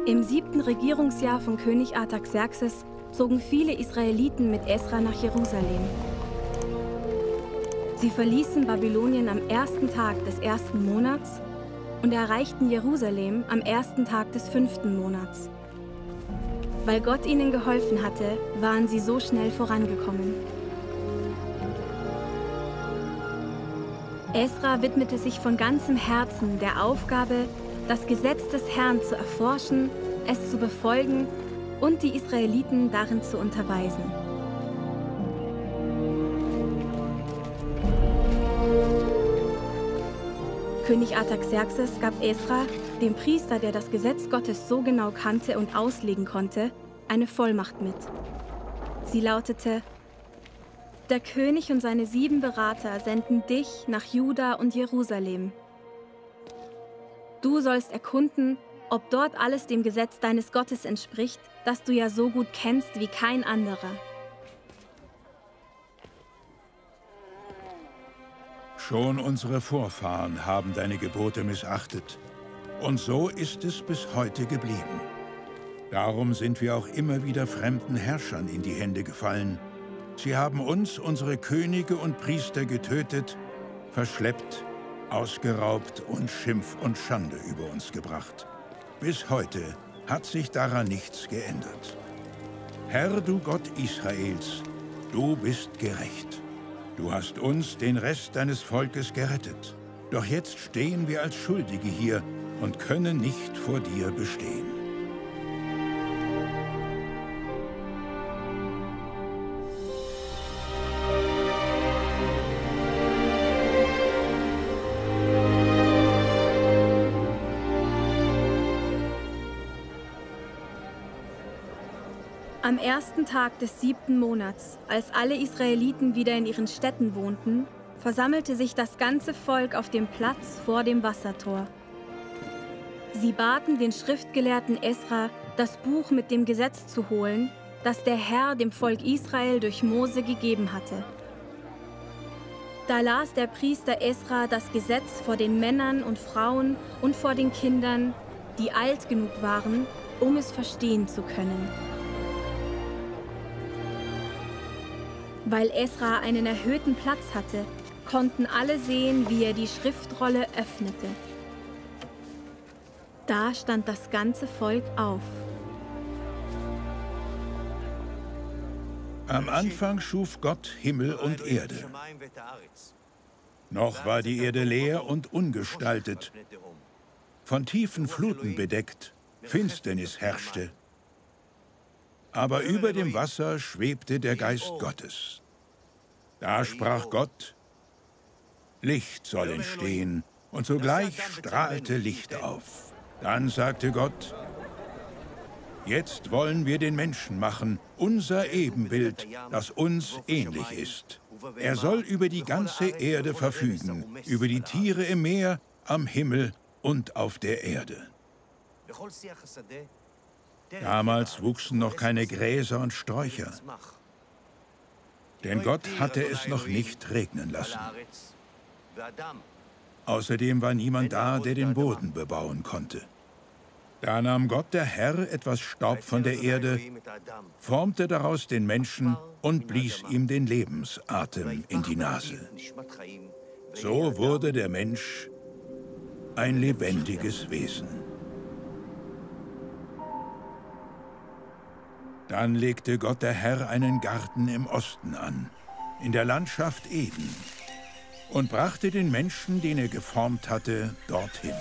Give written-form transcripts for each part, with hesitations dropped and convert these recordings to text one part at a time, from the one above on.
Im 7. Regierungsjahr von König Artaxerxes zogen viele Israeliten mit Esra nach Jerusalem. Sie verließen Babylonien am 1. Tag des 1. Monats und erreichten Jerusalem am 1. Tag des 5. Monats. Weil Gott ihnen geholfen hatte, waren sie so schnell vorangekommen. Esra widmete sich von ganzem Herzen der Aufgabe, das Gesetz des Herrn zu erforschen, es zu befolgen und die Israeliten darin zu unterweisen. König Artaxerxes gab Esra, dem Priester, der das Gesetz Gottes so genau kannte und auslegen konnte, eine Vollmacht mit. Sie lautete: Der König und seine 7 Berater senden dich nach Juda und Jerusalem. Du sollst erkunden, ob dort alles dem Gesetz deines Gottes entspricht, das du ja so gut kennst wie kein anderer. Schon unsere Vorfahren haben deine Gebote missachtet. Und so ist es bis heute geblieben. Darum sind wir auch immer wieder fremden Herrschern in die Hände gefallen. Sie haben uns, unsere Könige und Priester getötet, verschleppt, ausgeraubt und Schimpf und Schande über uns gebracht. Bis heute hat sich daran nichts geändert. Herr, du Gott Israels, du bist gerecht. Du hast uns, den Rest deines Volkes, gerettet. Doch jetzt stehen wir als Schuldige hier und können nicht vor dir bestehen. Am 1. Tag des 7. Monats, als alle Israeliten wieder in ihren Städten wohnten, versammelte sich das ganze Volk auf dem Platz vor dem Wassertor. Sie baten den Schriftgelehrten Esra, das Buch mit dem Gesetz zu holen, das der Herr dem Volk Israel durch Mose gegeben hatte. Da las der Priester Esra das Gesetz vor den Männern und Frauen und vor den Kindern, die alt genug waren, um es verstehen zu können. Weil Esra einen erhöhten Platz hatte, konnten alle sehen, wie er die Schriftrolle öffnete. Da stand das ganze Volk auf. Am Anfang schuf Gott Himmel und Erde. Noch war die Erde leer und ungestaltet, von tiefen Fluten bedeckt, Finsternis herrschte. Aber über dem Wasser schwebte der Geist Gottes. Da sprach Gott: Licht soll entstehen, und sogleich strahlte Licht auf. Dann sagte Gott: Jetzt wollen wir den Menschen machen, unser Ebenbild, das uns ähnlich ist. Er soll über die ganze Erde verfügen, über die Tiere im Meer, am Himmel und auf der Erde. Damals wuchsen noch keine Gräser und Sträucher, denn Gott hatte es noch nicht regnen lassen. Außerdem war niemand da, der den Boden bebauen konnte. Da nahm Gott, der Herr, etwas Staub von der Erde, formte daraus den Menschen und blies ihm den Lebensatem in die Nase. So wurde der Mensch ein lebendiges Wesen. Dann legte Gott, der Herr, einen Garten im Osten an, in der Landschaft Eden, und brachte den Menschen, den er geformt hatte, dorthin.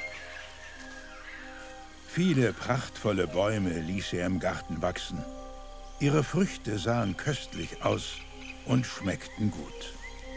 Viele prachtvolle Bäume ließ er im Garten wachsen. Ihre Früchte sahen köstlich aus und schmeckten gut.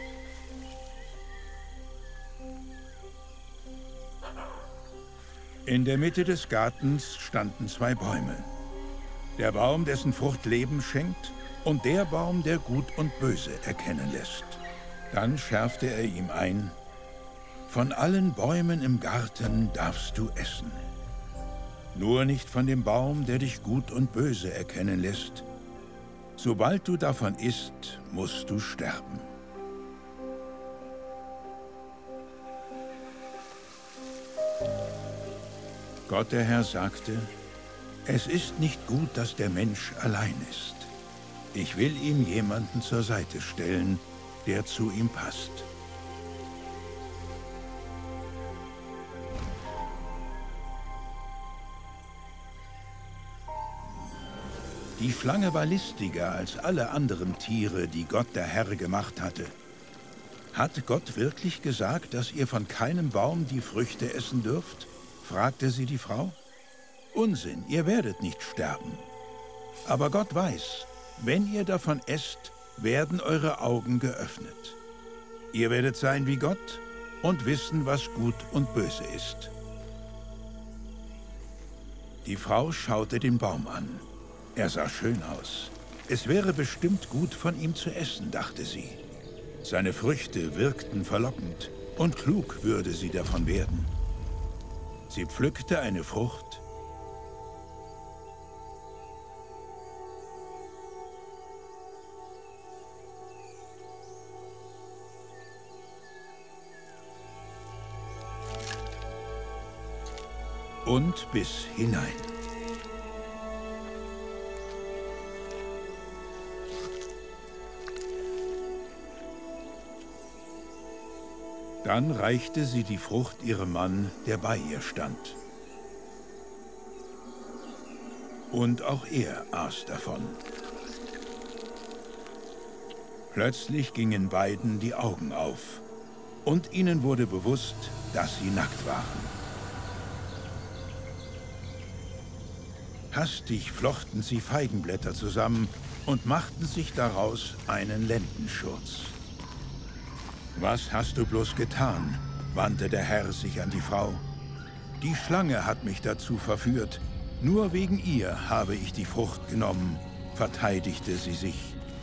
In der Mitte des Gartens standen 2 Bäume. Der Baum, dessen Frucht Leben schenkt, und der Baum, der Gut und Böse erkennen lässt. Dann schärfte er ihm ein: Von allen Bäumen im Garten darfst du essen. Nur nicht von dem Baum, der dich Gut und Böse erkennen lässt. Sobald du davon isst, musst du sterben. Gott, der Herr, sagte: Es ist nicht gut, dass der Mensch allein ist. Ich will ihm jemanden zur Seite stellen, der zu ihm passt. Die Schlange war listiger als alle anderen Tiere, die Gott der Herr gemacht hatte. Hat Gott wirklich gesagt, dass ihr von keinem Baum die Früchte essen dürft? Fragte sie die Frau. Unsinn, ihr werdet nicht sterben. Aber Gott weiß, wenn ihr davon esst, werden eure Augen geöffnet. Ihr werdet sein wie Gott und wissen, was gut und böse ist. Die Frau schaute den Baum an. Er sah schön aus. Es wäre bestimmt gut, von ihm zu essen, dachte sie. Seine Früchte wirkten verlockend und klug würde sie davon werden. Sie pflückte eine Frucht und biss hinein. Dann reichte sie die Frucht ihrem Mann, der bei ihr stand. Und auch er aß davon. Plötzlich gingen beiden die Augen auf und ihnen wurde bewusst, dass sie nackt waren. Hastig flochten sie Feigenblätter zusammen und machten sich daraus einen Lendenschurz. »Was hast du bloß getan?« wandte der Herr sich an die Frau. »Die Schlange hat mich dazu verführt. Nur wegen ihr habe ich die Frucht genommen«, verteidigte sie sich.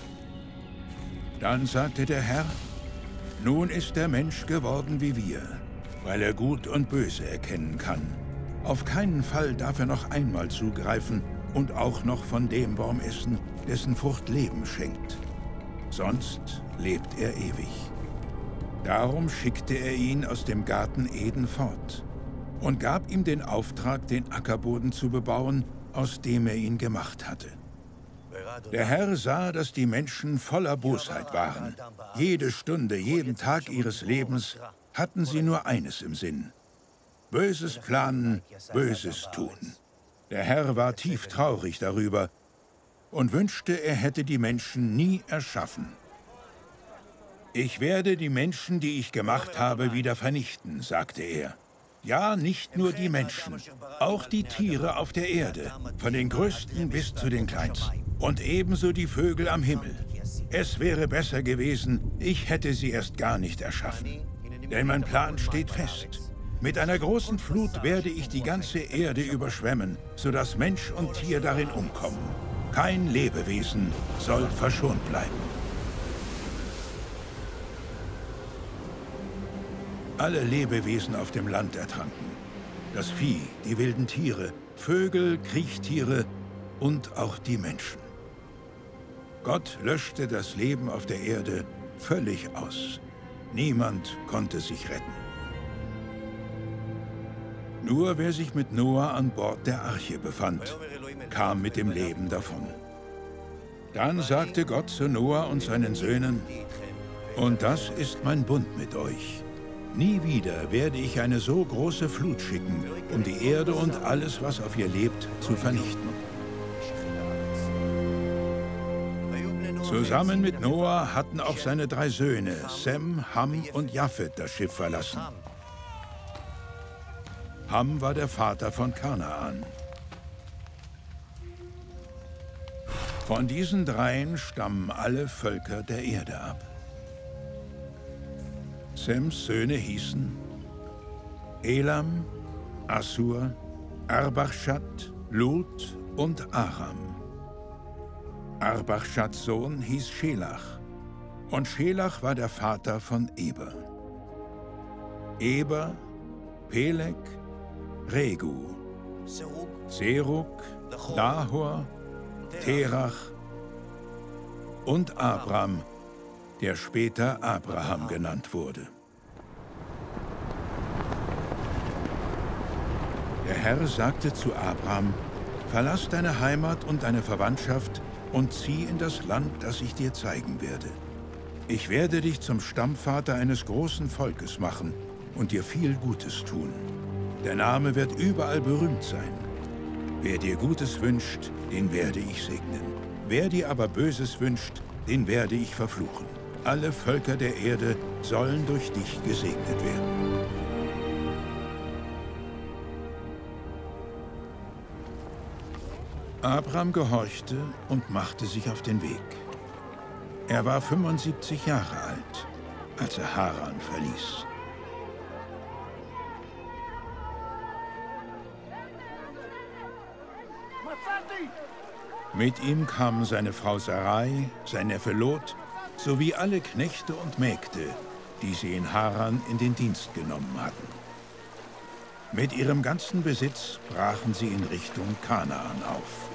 Dann sagte der Herr, »Nun ist der Mensch geworden wie wir, weil er Gut und Böse erkennen kann. Auf keinen Fall darf er noch einmal zugreifen und auch noch von dem Baum essen, dessen Frucht Leben schenkt. Sonst lebt er ewig.« Darum schickte er ihn aus dem Garten Eden fort und gab ihm den Auftrag, den Ackerboden zu bebauen, aus dem er ihn gemacht hatte. Der Herr sah, dass die Menschen voller Bosheit waren. Jede Stunde, jeden Tag ihres Lebens hatten sie nur eines im Sinn: Böses planen, Böses tun. Der Herr war tief traurig darüber und wünschte, er hätte die Menschen nie erschaffen. »Ich werde die Menschen, die ich gemacht habe, wieder vernichten«, sagte er. »Ja, nicht nur die Menschen, auch die Tiere auf der Erde, von den größten bis zu den kleinsten. Und ebenso die Vögel am Himmel. Es wäre besser gewesen, ich hätte sie erst gar nicht erschaffen. Denn mein Plan steht fest. Mit einer großen Flut werde ich die ganze Erde überschwemmen, sodass Mensch und Tier darin umkommen. Kein Lebewesen soll verschont bleiben.« Alle Lebewesen auf dem Land ertranken. Das Vieh, die wilden Tiere, Vögel, Kriechtiere und auch die Menschen. Gott löschte das Leben auf der Erde völlig aus. Niemand konnte sich retten. Nur wer sich mit Noah an Bord der Arche befand, kam mit dem Leben davon. Dann sagte Gott zu Noah und seinen Söhnen: »Und das ist mein Bund mit euch. Nie wieder werde ich eine so große Flut schicken, um die Erde und alles, was auf ihr lebt, zu vernichten.« Zusammen mit Noah hatten auch seine 3 Söhne, Sem, Ham und Japhet, das Schiff verlassen. Ham war der Vater von Kanaan. Von diesen 3 stammen alle Völker der Erde ab. Sems Söhne hießen Elam, Assur, Arpachshad, Lut und Aram. Arpachshads Sohn hieß Schelach, und Schelach war der Vater von Eber. Eber, Peleg, Regu, Serug, Nahor, Terach und Abram, der später Abraham genannt wurde. Der Herr sagte zu Abram: Verlass deine Heimat und deine Verwandtschaft und zieh in das Land, das ich dir zeigen werde. Ich werde dich zum Stammvater eines großen Volkes machen und dir viel Gutes tun. Der Name wird überall berühmt sein. Wer dir Gutes wünscht, den werde ich segnen. Wer dir aber Böses wünscht, den werde ich verfluchen. Alle Völker der Erde sollen durch dich gesegnet werden. Abram gehorchte und machte sich auf den Weg. Er war 75 Jahre alt, als er Haran verließ. Mit ihm kamen seine Frau Sarai, sein Neffe Lot, sowie alle Knechte und Mägde, die sie in Haran in den Dienst genommen hatten. Mit ihrem ganzen Besitz brachen sie in Richtung Kanaan auf.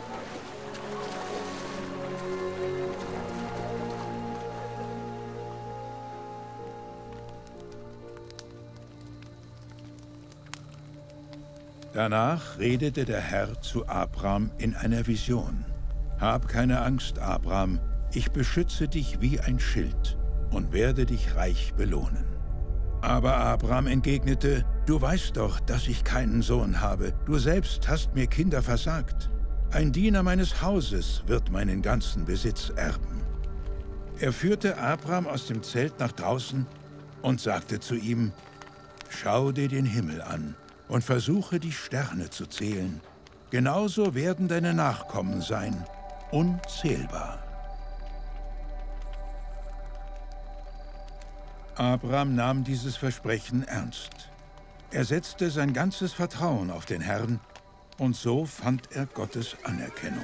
Danach redete der Herr zu Abram in einer Vision. Hab keine Angst, Abram, ich beschütze dich wie ein Schild und werde dich reich belohnen. Aber Abram entgegnete, du weißt doch, dass ich keinen Sohn habe. Du selbst hast mir Kinder versagt. Ein Diener meines Hauses wird meinen ganzen Besitz erben. Er führte Abram aus dem Zelt nach draußen und sagte zu ihm, schau dir den Himmel an und versuche, die Sterne zu zählen. Genauso werden deine Nachkommen sein, unzählbar. Abram nahm dieses Versprechen ernst. Er setzte sein ganzes Vertrauen auf den Herrn und so fand er Gottes Anerkennung.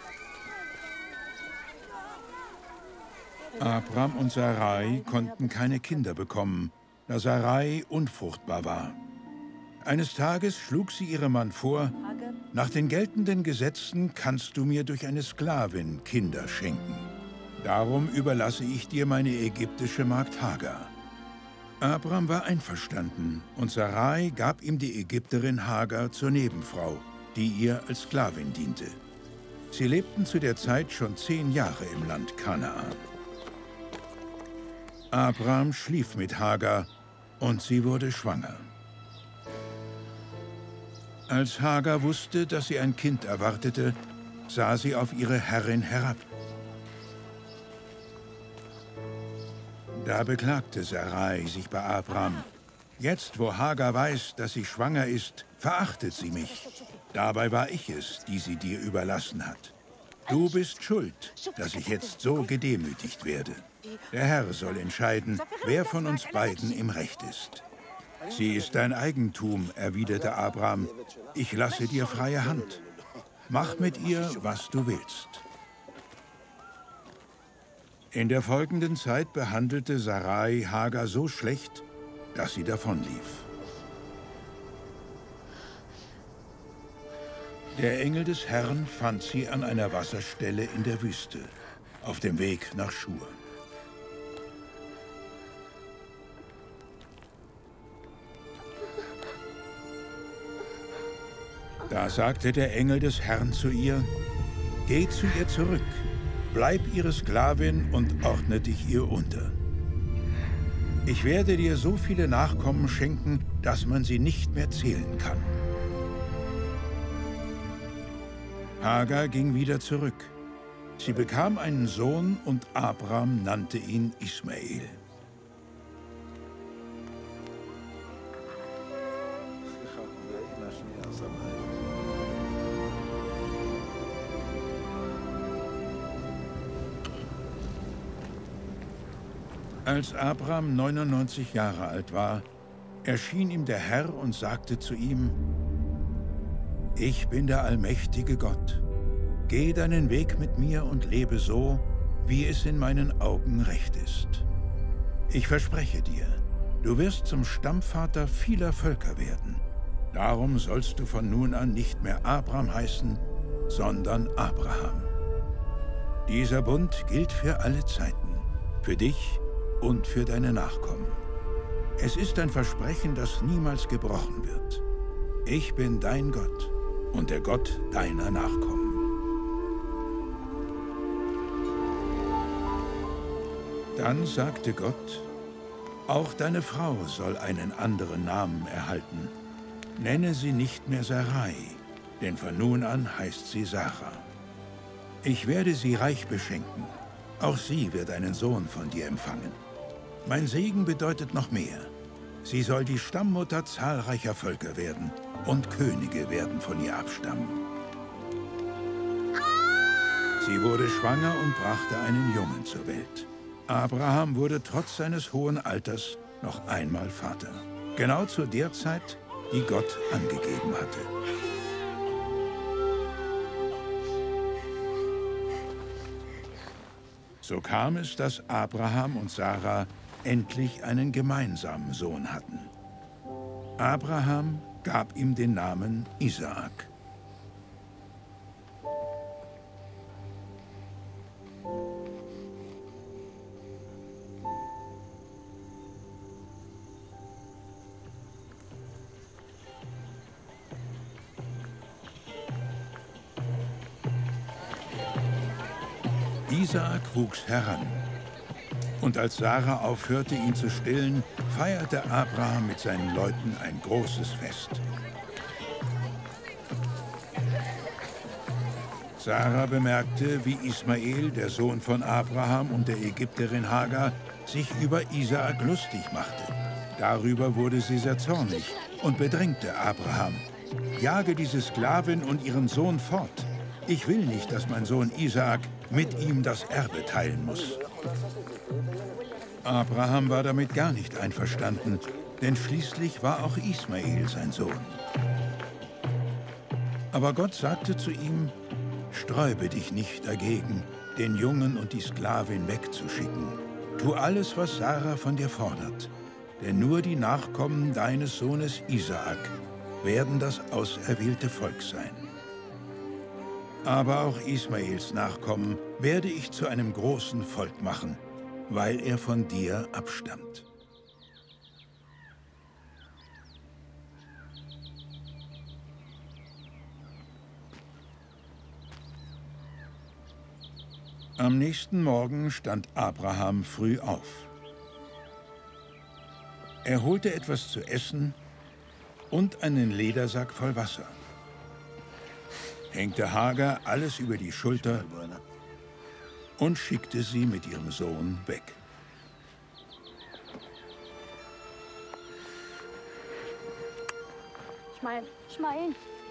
Abram und Sarai konnten keine Kinder bekommen, da Sarai unfruchtbar war. Eines Tages schlug sie ihrem Mann vor, nach den geltenden Gesetzen kannst du mir durch eine Sklavin Kinder schenken. Darum überlasse ich dir meine ägyptische Magd Hagar. Abram war einverstanden und Sarai gab ihm die Ägypterin Hagar zur Nebenfrau, die ihr als Sklavin diente. Sie lebten zu der Zeit schon 10 Jahre im Land Kanaan. Abram schlief mit Hagar und sie wurde schwanger. Als Hagar wusste, dass sie ein Kind erwartete, sah sie auf ihre Herrin herab. Da beklagte Sarai sich bei Abram. Jetzt, wo Hagar weiß, dass sie schwanger ist, verachtet sie mich. Dabei war ich es, die sie dir überlassen hat. Du bist schuld, dass ich jetzt so gedemütigt werde. Der Herr soll entscheiden, wer von uns beiden im Recht ist. Sie ist dein Eigentum, erwiderte Abram. Ich lasse dir freie Hand. Mach mit ihr, was du willst. In der folgenden Zeit behandelte Sarai Hagar so schlecht, dass sie davonlief. Der Engel des Herrn fand sie an einer Wasserstelle in der Wüste, auf dem Weg nach Schur. Da sagte der Engel des Herrn zu ihr, geh zu ihr zurück, bleib ihre Sklavin und ordne dich ihr unter. Ich werde dir so viele Nachkommen schenken, dass man sie nicht mehr zählen kann. Hagar ging wieder zurück. Sie bekam einen Sohn und Abram nannte ihn Ismael. Als Abram 99 Jahre alt war, erschien ihm der Herr und sagte zu ihm, ich bin der allmächtige Gott. Geh deinen Weg mit mir und lebe so, wie es in meinen Augen recht ist. Ich verspreche dir, du wirst zum Stammvater vieler Völker werden. Darum sollst du von nun an nicht mehr Abram heißen, sondern Abraham. Dieser Bund gilt für alle Zeiten, für dich und für deine Nachkommen. Es ist ein Versprechen, das niemals gebrochen wird. Ich bin dein Gott. und der Gott deiner Nachkommen. Dann sagte Gott: Auch deine Frau soll einen anderen Namen erhalten. Nenne sie nicht mehr Sarai, denn von nun an heißt sie Sarah. Ich werde sie reich beschenken. Auch sie wird einen Sohn von dir empfangen. Mein Segen bedeutet noch mehr. Sie soll die Stammmutter zahlreicher Völker werden, und Könige werden von ihr abstammen. Sie wurde schwanger und brachte einen Jungen zur Welt. Abraham wurde trotz seines hohen Alters noch einmal Vater. Genau zu der Zeit, die Gott angegeben hatte. So kam es, dass Abraham und Sarah endlich einen gemeinsamen Sohn hatten. Abraham gab ihm den Namen Isaak. Isaak wuchs heran. Und als Sarah aufhörte, ihn zu stillen, feierte Abraham mit seinen Leuten ein großes Fest. Sarah bemerkte, wie Ismael, der Sohn von Abraham und der Ägypterin Hagar, sich über Isaak lustig machte. Darüber wurde sie sehr zornig und bedrängte Abraham: Jage diese Sklavin und ihren Sohn fort. Ich will nicht, dass mein Sohn Isaak mit ihm das Erbe teilen muss. Abraham war damit gar nicht einverstanden, denn schließlich war auch Ismael sein Sohn. Aber Gott sagte zu ihm: Sträube dich nicht dagegen, den Jungen und die Sklavin wegzuschicken. Tu alles, was Sarah von dir fordert, denn nur die Nachkommen deines Sohnes Isaak werden das auserwählte Volk sein. Aber auch Ismaels Nachkommen werde ich zu einem großen Volk machen, weil er von dir abstammt. Am nächsten Morgen stand Abraham früh auf. Er holte etwas zu essen und einen Ledersack voll Wasser, hängte Hagar alles über die Schulter und schickte sie mit ihrem Sohn weg. Ismael.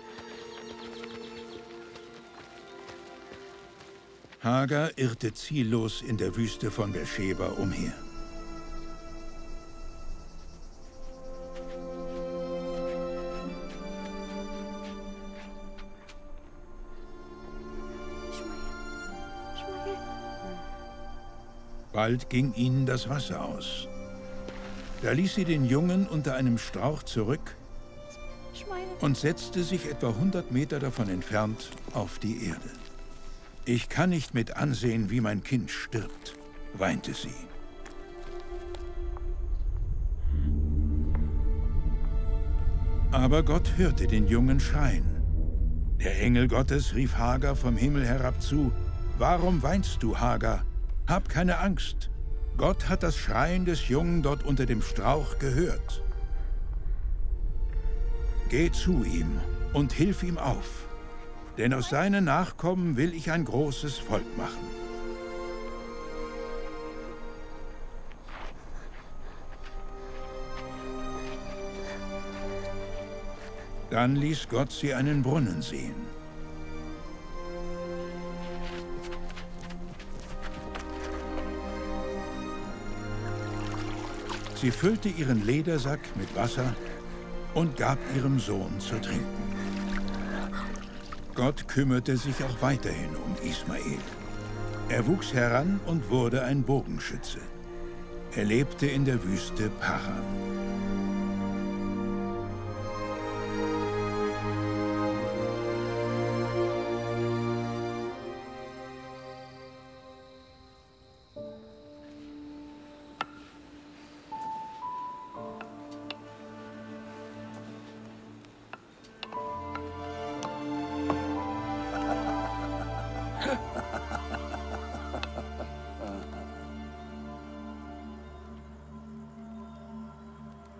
Hagar irrte ziellos in der Wüste von Beersheba umher. Bald ging ihnen das Wasser aus. Da ließ sie den Jungen unter einem Strauch zurück und setzte sich etwa 100 Meter davon entfernt auf die Erde. Ich kann nicht mit ansehen, wie mein Kind stirbt, weinte sie. Aber Gott hörte den Jungen schreien. Der Engel Gottes rief Hagar vom Himmel herab zu: Warum weinst du, Hagar? Hab keine Angst. Gott hat das Schreien des Jungen dort unter dem Strauch gehört. Geh zu ihm und hilf ihm auf, denn aus seinen Nachkommen will ich ein großes Volk machen. Dann ließ Gott sie einen Brunnen sehen. Sie füllte ihren Ledersack mit Wasser und gab ihrem Sohn zu trinken. Gott kümmerte sich auch weiterhin um Ismael. Er wuchs heran und wurde ein Bogenschütze. Er lebte in der Wüste Paran.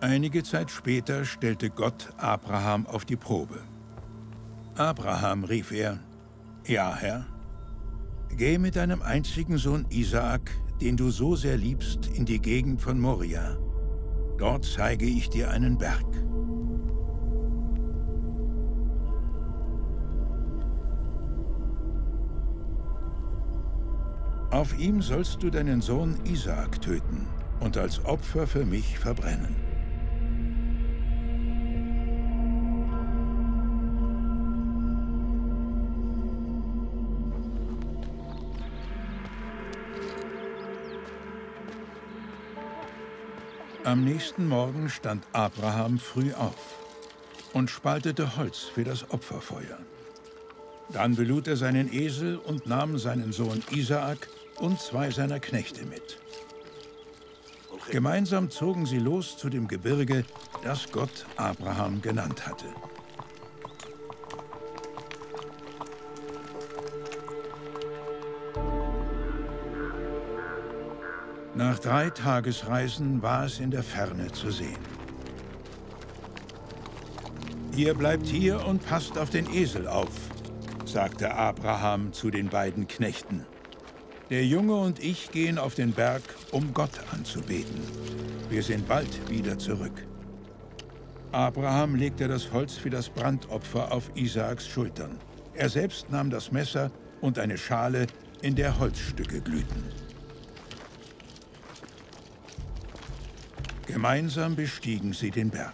Einige Zeit später stellte Gott Abraham auf die Probe. »Abraham«, rief er, »Ja, Herr, geh mit deinem einzigen Sohn Isaak, den du so sehr liebst, in die Gegend von Moria. Dort zeige ich dir einen Berg.« Auf ihm sollst du deinen Sohn Isaak töten und als Opfer für mich verbrennen. Am nächsten Morgen stand Abraham früh auf und spaltete Holz für das Opferfeuer. Dann belud er seinen Esel und nahm seinen Sohn Isaak und 2 seiner Knechte mit. Gemeinsam zogen sie los zu dem Gebirge, das Gott Abraham genannt hatte. Nach 3 Tagesreisen war es in der Ferne zu sehen. »Ihr bleibt hier und passt auf den Esel auf«, sagte Abraham zu den beiden Knechten. »Der Junge und ich gehen auf den Berg, um Gott anzubeten. Wir sind bald wieder zurück.« Abraham legte das Holz für das Brandopfer auf Isaaks Schultern. Er selbst nahm das Messer und eine Schale, in der Holzstücke glühten. Gemeinsam bestiegen sie den Berg.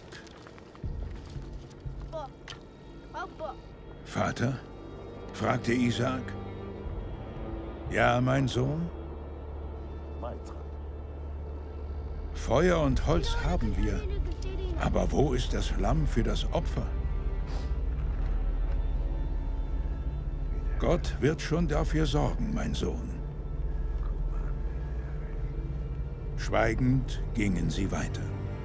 »Vater?« fragte Isaak. »Ja, mein Sohn?« »Feuer und Holz haben wir, aber wo ist das Lamm für das Opfer?« »Gott wird schon dafür sorgen, mein Sohn.« Schweigend gingen sie weiter.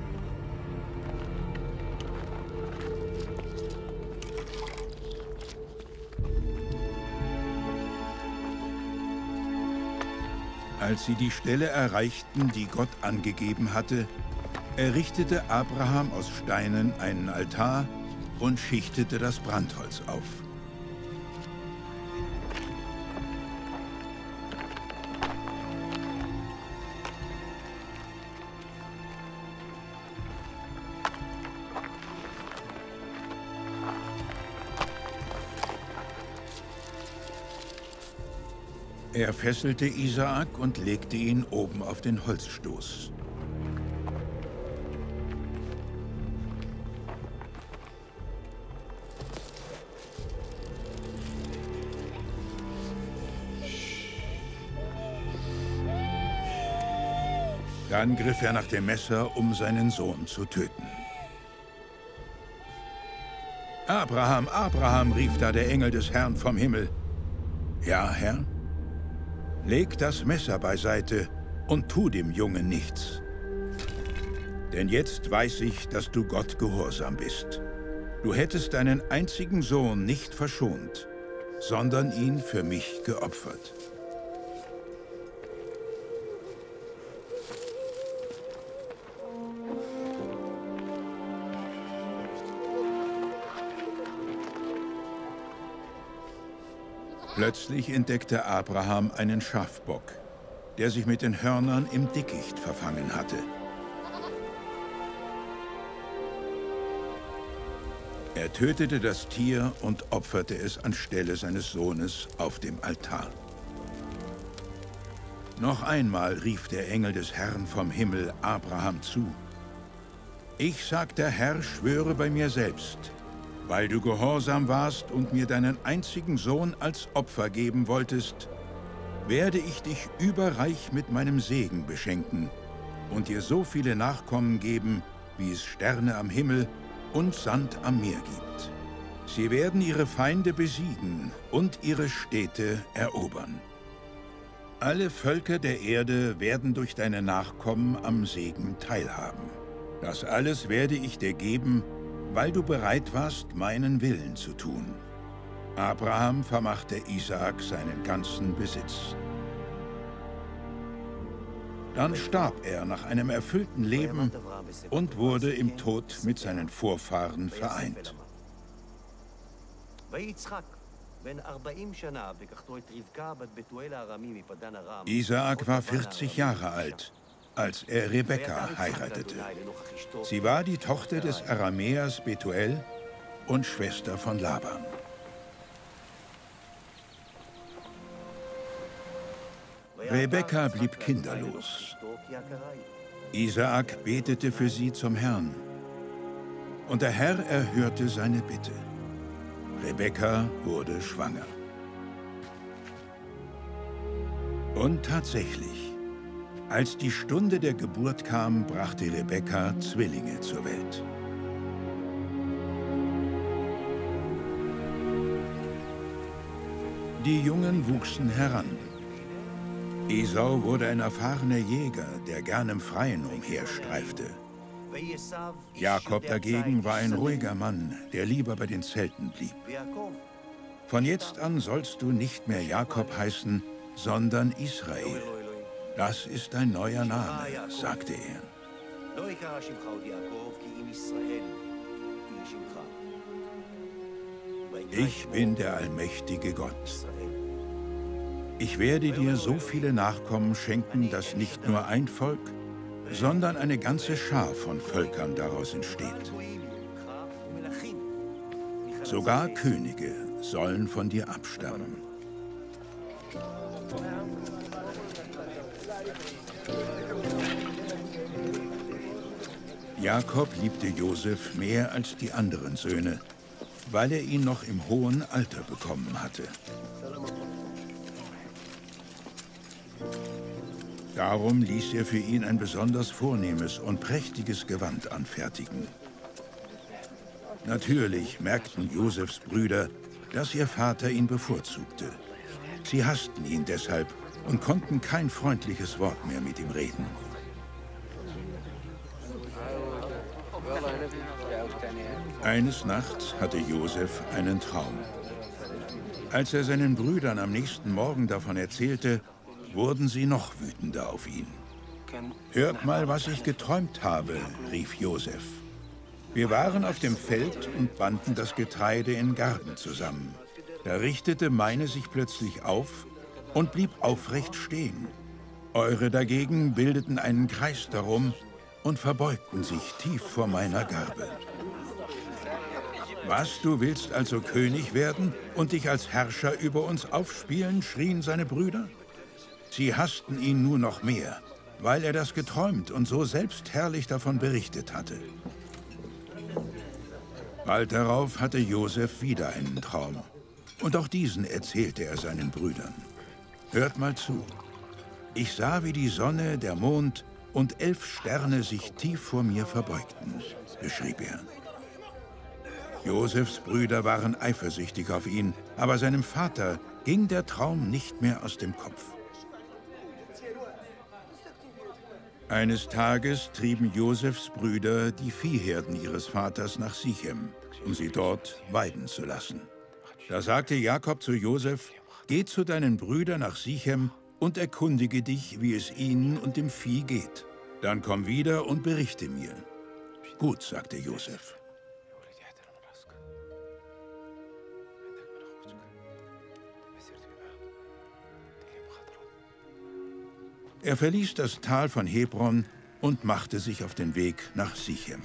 Als sie die Stelle erreichten, die Gott angegeben hatte, errichtete Abraham aus Steinen einen Altar und schichtete das Brandholz auf. Er fesselte Isaak und legte ihn oben auf den Holzstoß. Dann griff er nach dem Messer, um seinen Sohn zu töten. »Abraham, Abraham«, rief da der Engel des Herrn vom Himmel. »Ja, Herr?« »Leg das Messer beiseite und tu dem Jungen nichts. Denn jetzt weiß ich, dass du Gott gehorsam bist. Du hättest deinen einzigen Sohn nicht verschont, sondern ihn für mich geopfert.« Plötzlich entdeckte Abraham einen Schafbock, der sich mit den Hörnern im Dickicht verfangen hatte. Er tötete das Tier und opferte es anstelle seines Sohnes auf dem Altar. Noch einmal rief der Engel des Herrn vom Himmel Abraham zu: »Ich, sagt der Herr, schwöre bei mir selbst, weil du gehorsam warst und mir deinen einzigen Sohn als Opfer geben wolltest, werde ich dich überreich mit meinem Segen beschenken und dir so viele Nachkommen geben, wie es Sterne am Himmel und Sand am Meer gibt. Sie werden ihre Feinde besiegen und ihre Städte erobern. Alle Völker der Erde werden durch deine Nachkommen am Segen teilhaben. Das alles werde ich dir geben, weil du bereit warst, meinen Willen zu tun.« Abraham vermachte Isaak seinen ganzen Besitz. Dann starb er nach einem erfüllten Leben und wurde im Tod mit seinen Vorfahren vereint. Isaak war 40 Jahre alt, als er Rebekka heiratete. Sie war die Tochter des Aramäers Betuel und Schwester von Laban. Rebekka blieb kinderlos. Isaak betete für sie zum Herrn. Und der Herr erhörte seine Bitte. Rebekka wurde schwanger. Und tatsächlich, als die Stunde der Geburt kam, brachte Rebekka Zwillinge zur Welt. Die Jungen wuchsen heran. Esau wurde ein erfahrener Jäger, der gern im Freien umherstreifte. Jakob dagegen war ein ruhiger Mann, der lieber bei den Zelten blieb. Von jetzt an sollst du nicht mehr Jakob heißen, sondern Israel. Das ist dein neuer Name, sagte er. Ich bin der allmächtige Gott. Ich werde dir so viele Nachkommen schenken, dass nicht nur ein Volk, sondern eine ganze Schar von Völkern daraus entsteht. Sogar Könige sollen von dir abstammen. Jakob liebte Josef mehr als die anderen Söhne, weil er ihn noch im hohen Alter bekommen hatte. Darum ließ er für ihn ein besonders vornehmes und prächtiges Gewand anfertigen. Natürlich merkten Josefs Brüder, dass ihr Vater ihn bevorzugte. Sie hassten ihn deshalb und konnten kein freundliches Wort mehr mit ihm reden. Eines Nachts hatte Josef einen Traum. Als er seinen Brüdern am nächsten Morgen davon erzählte, wurden sie noch wütender auf ihn. »Hört mal, was ich geträumt habe«, rief Josef. »Wir waren auf dem Feld und banden das Getreide in Garben zusammen. Da richtete meine sich plötzlich auf und blieb aufrecht stehen. Eure dagegen bildeten einen Kreis darum und verbeugten sich tief vor meiner Garbe. Was, du willst also König werden und dich als Herrscher über uns aufspielen?« schrien seine Brüder. Sie hassten ihn nur noch mehr, weil er das geträumt und so selbstherrlich davon berichtet hatte. Bald darauf hatte Josef wieder einen Traum. Und auch diesen erzählte er seinen Brüdern. »Hört mal zu. Ich sah, wie die Sonne, der Mond und 11 Sterne sich tief vor mir verbeugten«, beschrieb er. Josefs Brüder waren eifersüchtig auf ihn, aber seinem Vater ging der Traum nicht mehr aus dem Kopf. Eines Tages trieben Josefs Brüder die Viehherden ihres Vaters nach Sichem, um sie dort weiden zu lassen. Da sagte Jakob zu Josef: »Geh zu deinen Brüdern nach Sichem und erkundige dich, wie es ihnen und dem Vieh geht. Dann komm wieder und berichte mir.« »Gut«, sagte Josef. Er verließ das Tal von Hebron und machte sich auf den Weg nach Sichem.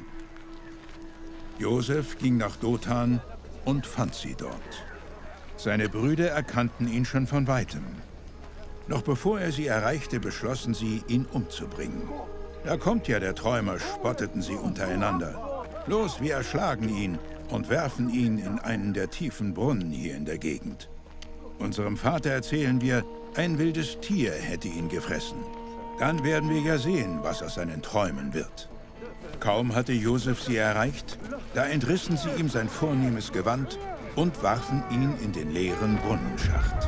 Josef ging nach Dothan und fand sie dort. Seine Brüder erkannten ihn schon von weitem. Noch bevor er sie erreichte, beschlossen sie, ihn umzubringen. »Da kommt ja der Träumer«, spotteten sie untereinander. »Los, wir erschlagen ihn und werfen ihn in einen der tiefen Brunnen hier in der Gegend. Unserem Vater erzählen wir, ein wildes Tier hätte ihn gefressen. Dann werden wir ja sehen, was aus seinen Träumen wird.« Kaum hatte Josef sie erreicht, da entrissen sie ihm sein vornehmes Gewand und warfen ihn in den leeren Brunnenschacht.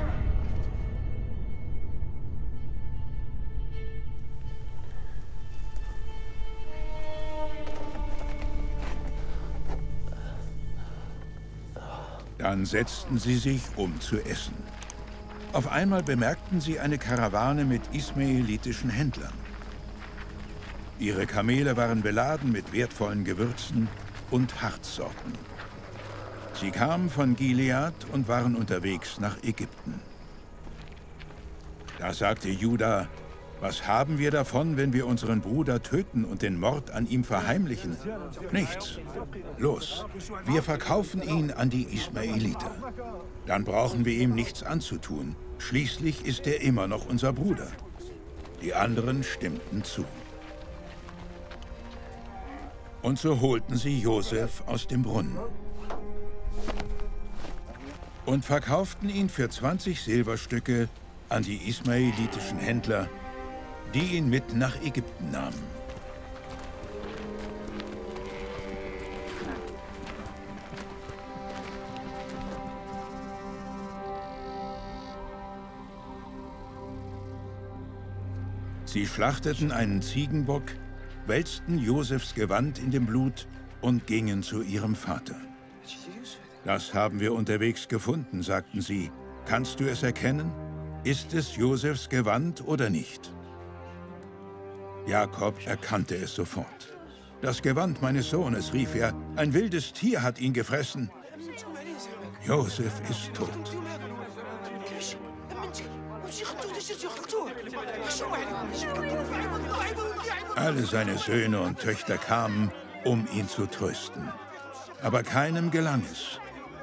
Dann setzten sie sich, um zu essen. Auf einmal bemerkten sie eine Karawane mit ismaelitischen Händlern. Ihre Kamele waren beladen mit wertvollen Gewürzen und Harzsorten. Sie kamen von Gilead und waren unterwegs nach Ägypten. Da sagte Juda: Was haben wir davon, wenn wir unseren Bruder töten und den Mord an ihm verheimlichen? Nichts. Los, wir verkaufen ihn an die Ismaeliter. Dann brauchen wir ihm nichts anzutun. Schließlich ist er immer noch unser Bruder. Die anderen stimmten zu. Und so holten sie Josef aus dem Brunnen und verkauften ihn für 20 Silberstücke an die ismaelitischen Händler, die ihn mit nach Ägypten nahmen. Sie schlachteten einen Ziegenbock, wälzten Josefs Gewand in dem Blut und gingen zu ihrem Vater. Das haben wir unterwegs gefunden, sagten sie. Kannst du es erkennen? Ist es Josefs Gewand oder nicht? Jakob erkannte es sofort. Das Gewand meines Sohnes, rief er. Ein wildes Tier hat ihn gefressen. Josef ist tot. Alle seine Söhne und Töchter kamen, um ihn zu trösten. Aber keinem gelang es.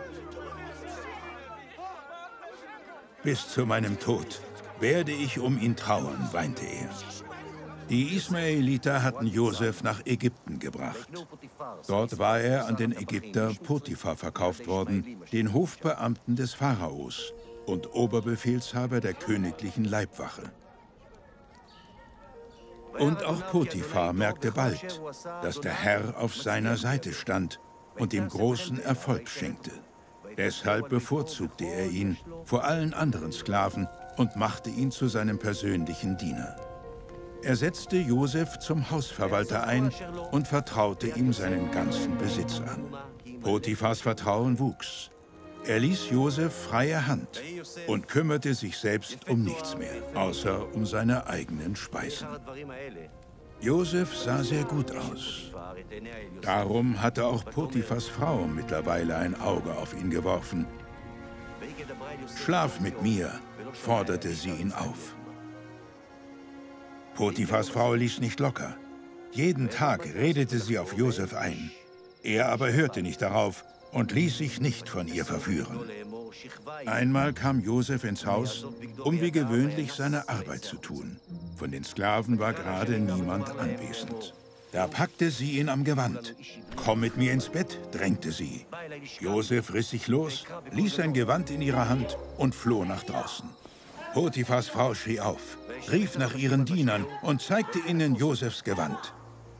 Bis zu meinem Tod werde ich um ihn trauern, weinte er. Die Ismaeliter hatten Josef nach Ägypten gebracht. Dort war er an den Ägypter Potiphar verkauft worden, den Hofbeamten des Pharaos und Oberbefehlshaber der königlichen Leibwache. Und auch Potiphar merkte bald, dass der Herr auf seiner Seite stand und ihm großen Erfolg schenkte. Deshalb bevorzugte er ihn vor allen anderen Sklaven und machte ihn zu seinem persönlichen Diener. Er setzte Josef zum Hausverwalter ein und vertraute ihm seinen ganzen Besitz an. Potiphars Vertrauen wuchs. Er ließ Josef freie Hand und kümmerte sich selbst um nichts mehr, außer um seine eigenen Speisen. Josef sah sehr gut aus. Darum hatte auch Potiphars Frau mittlerweile ein Auge auf ihn geworfen. Schlaf mit mir, forderte sie ihn auf. Potiphars Frau ließ nicht locker. Jeden Tag redete sie auf Josef ein. Er aber hörte nicht darauf und ließ sich nicht von ihr verführen. Einmal kam Josef ins Haus, um wie gewöhnlich seine Arbeit zu tun. Von den Sklaven war gerade niemand anwesend. Da packte sie ihn am Gewand. »Komm mit mir ins Bett«, drängte sie. Josef riss sich los, ließ sein Gewand in ihrer Hand und floh nach draußen. Potiphars Frau schrie auf, rief nach ihren Dienern und zeigte ihnen Josefs Gewand.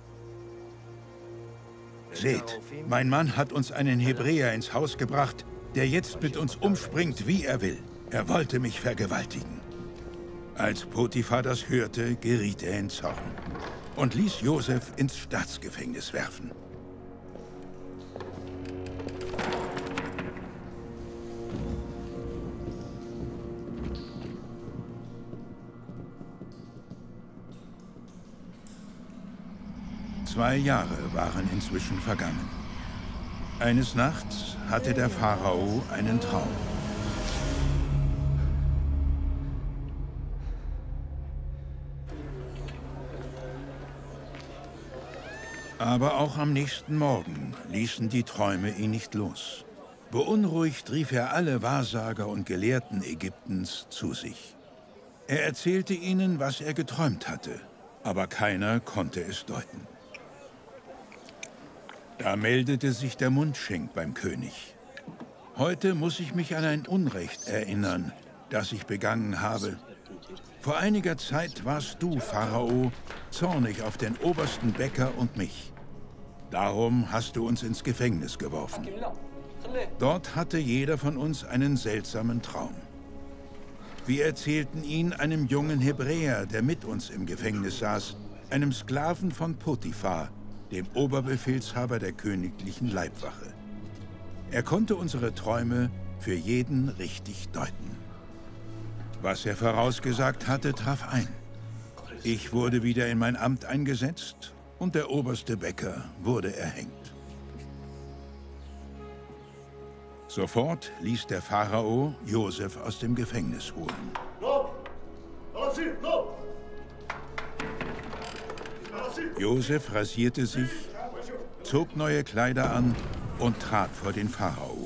»Seht, mein Mann hat uns einen Hebräer ins Haus gebracht, der jetzt mit uns umspringt, wie er will. Er wollte mich vergewaltigen.« Als Potiphar das hörte, geriet er in Zorn und ließ Josef ins Staatsgefängnis werfen. Zwei Jahre waren inzwischen vergangen. Eines Nachts hatte der Pharao einen Traum. Aber auch am nächsten Morgen ließen die Träume ihn nicht los. Beunruhigt rief er alle Wahrsager und Gelehrten Ägyptens zu sich. Er erzählte ihnen, was er geträumt hatte, aber keiner konnte es deuten. Da meldete sich der Mundschenk beim König. »Heute muss ich mich an ein Unrecht erinnern, das ich begangen habe. Vor einiger Zeit warst du, Pharao, zornig auf den obersten Bäcker und mich. Darum hast du uns ins Gefängnis geworfen. Dort hatte jeder von uns einen seltsamen Traum. Wir erzählten ihn einem jungen Hebräer, der mit uns im Gefängnis saß, einem Sklaven von Potiphar, dem Oberbefehlshaber der königlichen Leibwache. Er konnte unsere Träume für jeden richtig deuten. Was er vorausgesagt hatte, traf ein. Ich wurde wieder in mein Amt eingesetzt und der oberste Bäcker wurde erhängt. Sofort ließ der Pharao Josef aus dem Gefängnis holen. Josef rasierte sich, zog neue Kleider an und trat vor den Pharao.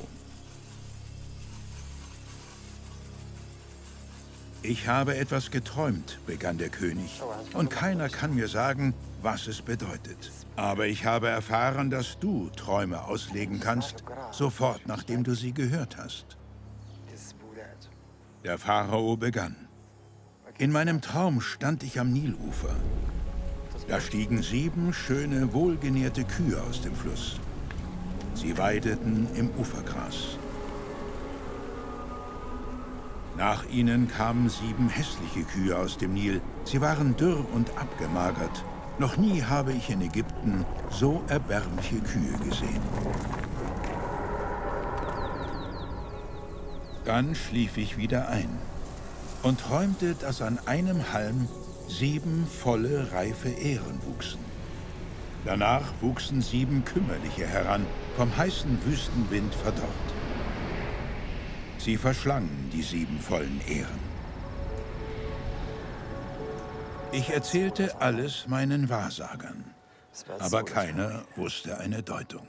Ich habe etwas geträumt, begann der König, und keiner kann mir sagen, was es bedeutet. Aber ich habe erfahren, dass du Träume auslegen kannst, sofort nachdem du sie gehört hast. Der Pharao begann. In meinem Traum stand ich am Nilufer. Da stiegen 7 schöne, wohlgenährte Kühe aus dem Fluss. Sie weideten im Ufergras. Nach ihnen kamen 7 hässliche Kühe aus dem Nil. Sie waren dürr und abgemagert. Noch nie habe ich in Ägypten so erbärmliche Kühe gesehen. Dann schlief ich wieder ein und träumte, dass an einem Halm 7 volle, reife Ähren wuchsen. Danach wuchsen 7 kümmerliche heran, vom heißen Wüstenwind verdorrt. Sie verschlangen die 7 vollen Ähren. Ich erzählte alles meinen Wahrsagern, aber keiner wusste eine Deutung.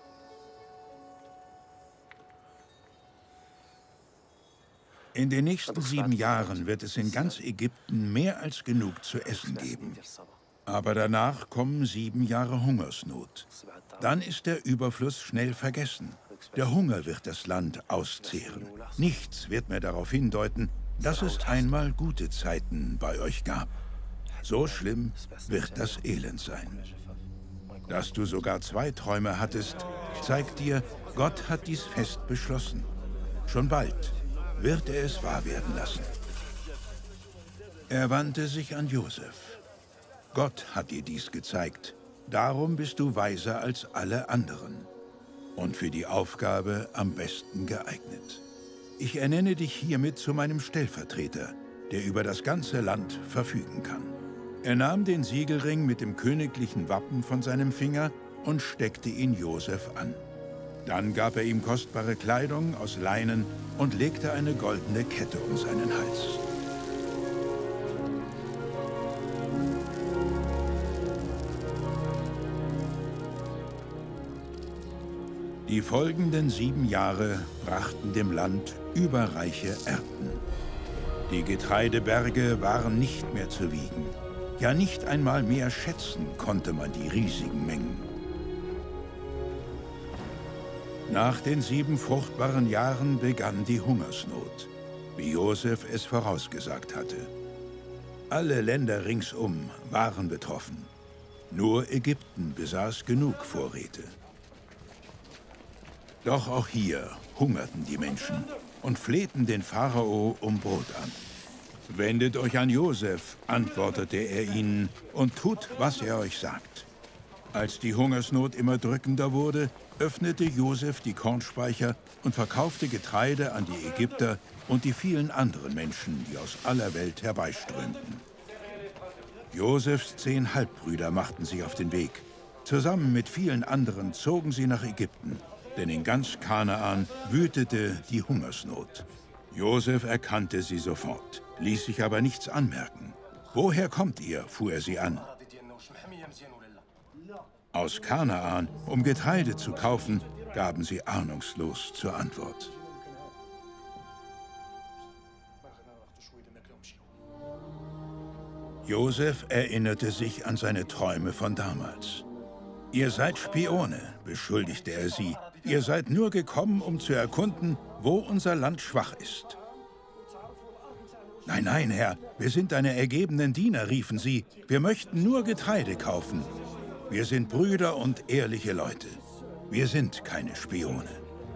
In den nächsten 7 Jahren wird es in ganz Ägypten mehr als genug zu essen geben. Aber danach kommen 7 Jahre Hungersnot. Dann ist der Überfluss schnell vergessen. Der Hunger wird das Land auszehren. Nichts wird mehr darauf hindeuten, dass es einmal gute Zeiten bei euch gab. So schlimm wird das Elend sein. Dass du sogar 2 Träume hattest, zeigt dir, Gott hat dies fest beschlossen. Schon bald wird er es wahr werden lassen. Er wandte sich an Josef. Gott hat dir dies gezeigt. Darum bist du weiser als alle anderen und für die Aufgabe am besten geeignet. Ich ernenne dich hiermit zu meinem Stellvertreter, der über das ganze Land verfügen kann. Er nahm den Siegelring mit dem königlichen Wappen von seinem Finger und steckte ihn Josef an. Dann gab er ihm kostbare Kleidung aus Leinen und legte eine goldene Kette um seinen Hals. Die folgenden 7 Jahre brachten dem Land überreiche Ernten. Die Getreideberge waren nicht mehr zu wiegen. Ja, nicht einmal mehr schätzen konnte man die riesigen Mengen. Nach den 7 fruchtbaren Jahren begann die Hungersnot, wie Josef es vorausgesagt hatte. Alle Länder ringsum waren betroffen. Nur Ägypten besaß genug Vorräte. Doch auch hier hungerten die Menschen und flehten den Pharao um Brot an. »Wendet euch an Josef«, antwortete er ihnen, »und tut, was er euch sagt.« Als die Hungersnot immer drückender wurde, öffnete Josef die Kornspeicher und verkaufte Getreide an die Ägypter und die vielen anderen Menschen, die aus aller Welt herbeiströmten. Josefs 10 Halbbrüder machten sich auf den Weg. Zusammen mit vielen anderen zogen sie nach Ägypten, denn in ganz Kanaan wütete die Hungersnot. Josef erkannte sie sofort, ließ sich aber nichts anmerken. »Woher kommt ihr?« fuhr er sie an. »Aus Kanaan, um Getreide zu kaufen«, gaben sie ahnungslos zur Antwort. Josef erinnerte sich an seine Träume von damals. »Ihr seid Spione«, beschuldigte er sie. »Ihr seid nur gekommen, um zu erkunden, wo unser Land schwach ist.« »Nein, nein, Herr, wir sind deine ergebenen Diener«, riefen sie. »Wir möchten nur Getreide kaufen. Wir sind Brüder und ehrliche Leute. Wir sind keine Spione.«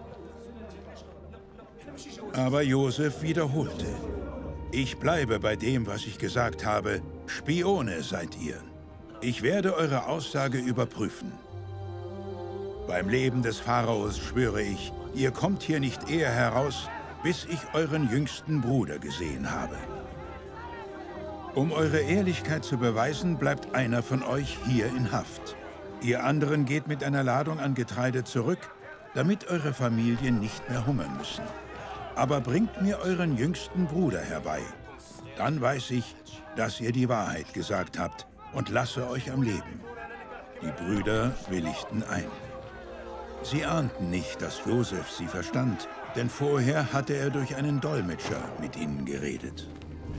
Aber Josef wiederholte: »Ich bleibe bei dem, was ich gesagt habe. Spione seid ihr. Ich werde eure Aussage überprüfen. Beim Leben des Pharaos schwöre ich, ihr kommt hier nicht eher heraus, bis ich euren jüngsten Bruder gesehen habe.« Um eure Ehrlichkeit zu beweisen, bleibt einer von euch hier in Haft. Ihr anderen geht mit einer Ladung an Getreide zurück, damit eure Familien nicht mehr hungern müssen. Aber bringt mir euren jüngsten Bruder herbei. Dann weiß ich, dass ihr die Wahrheit gesagt habt und lasse euch am Leben. Die Brüder willigten ein. Sie ahnten nicht, dass Josef sie verstand, denn vorher hatte er durch einen Dolmetscher mit ihnen geredet.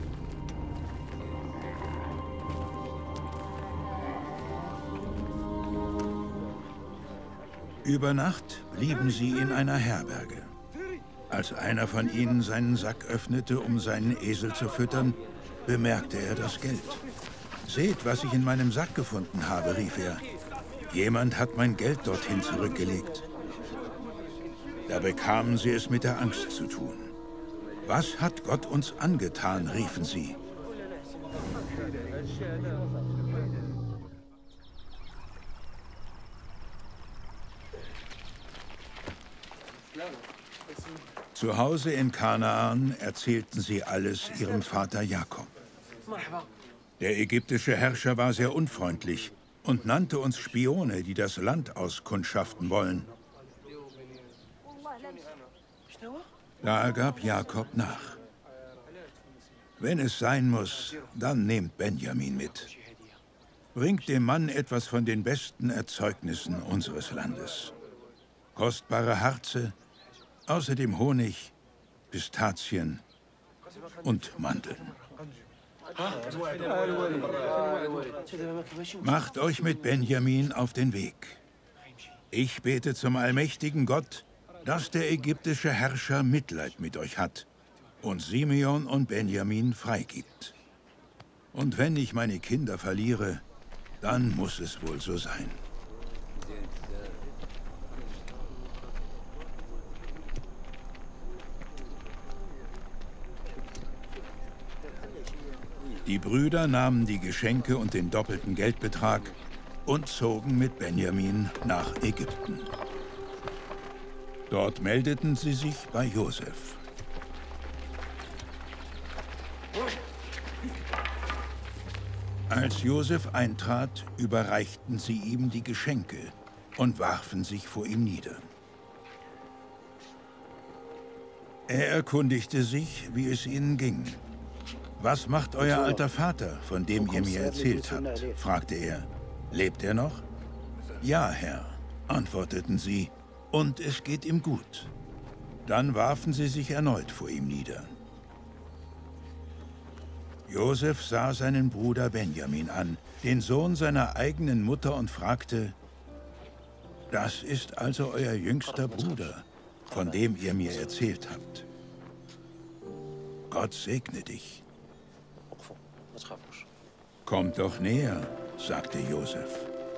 Über Nacht blieben sie in einer Herberge. Als einer von ihnen seinen Sack öffnete, um seinen Esel zu füttern, bemerkte er das Geld. »Seht, was ich in meinem Sack gefunden habe«, rief er. »Jemand hat mein Geld dorthin zurückgelegt.« Da bekamen sie es mit der Angst zu tun. »Was hat Gott uns angetan?«, riefen sie. Zu Hause in Kanaan erzählten sie alles ihrem Vater Jakob. Der ägyptische Herrscher war sehr unfreundlich und nannte uns Spione, die das Land auskundschaften wollen. Da gab Jakob nach. »Wenn es sein muss, dann nehmt Benjamin mit. Bringt dem Mann etwas von den besten Erzeugnissen unseres Landes. Kostbare Harze, außerdem Honig, Pistazien und Mandeln. Macht euch mit Benjamin auf den Weg. Ich bete zum allmächtigen Gott, dass der ägyptische Herrscher Mitleid mit euch hat und Simeon und Benjamin freigibt. Und wenn ich meine Kinder verliere, dann muss es wohl so sein.« Die Brüder nahmen die Geschenke und den doppelten Geldbetrag und zogen mit Benjamin nach Ägypten. Dort meldeten sie sich bei Josef. Als Josef eintrat, überreichten sie ihm die Geschenke und warfen sich vor ihm nieder. Er erkundigte sich, wie es ihnen ging. »Was macht euer alter Vater, von dem ihr mir erzählt habt?«, fragte er. »Lebt er noch?« »Ja, Herr«, antworteten sie, »und es geht ihm gut.« Dann warfen sie sich erneut vor ihm nieder. Josef sah seinen Bruder Benjamin an, den Sohn seiner eigenen Mutter, und fragte, »Das ist also euer jüngster Bruder, von dem ihr mir erzählt habt. Gott segne dich.« »Kommt doch näher«, sagte Josef.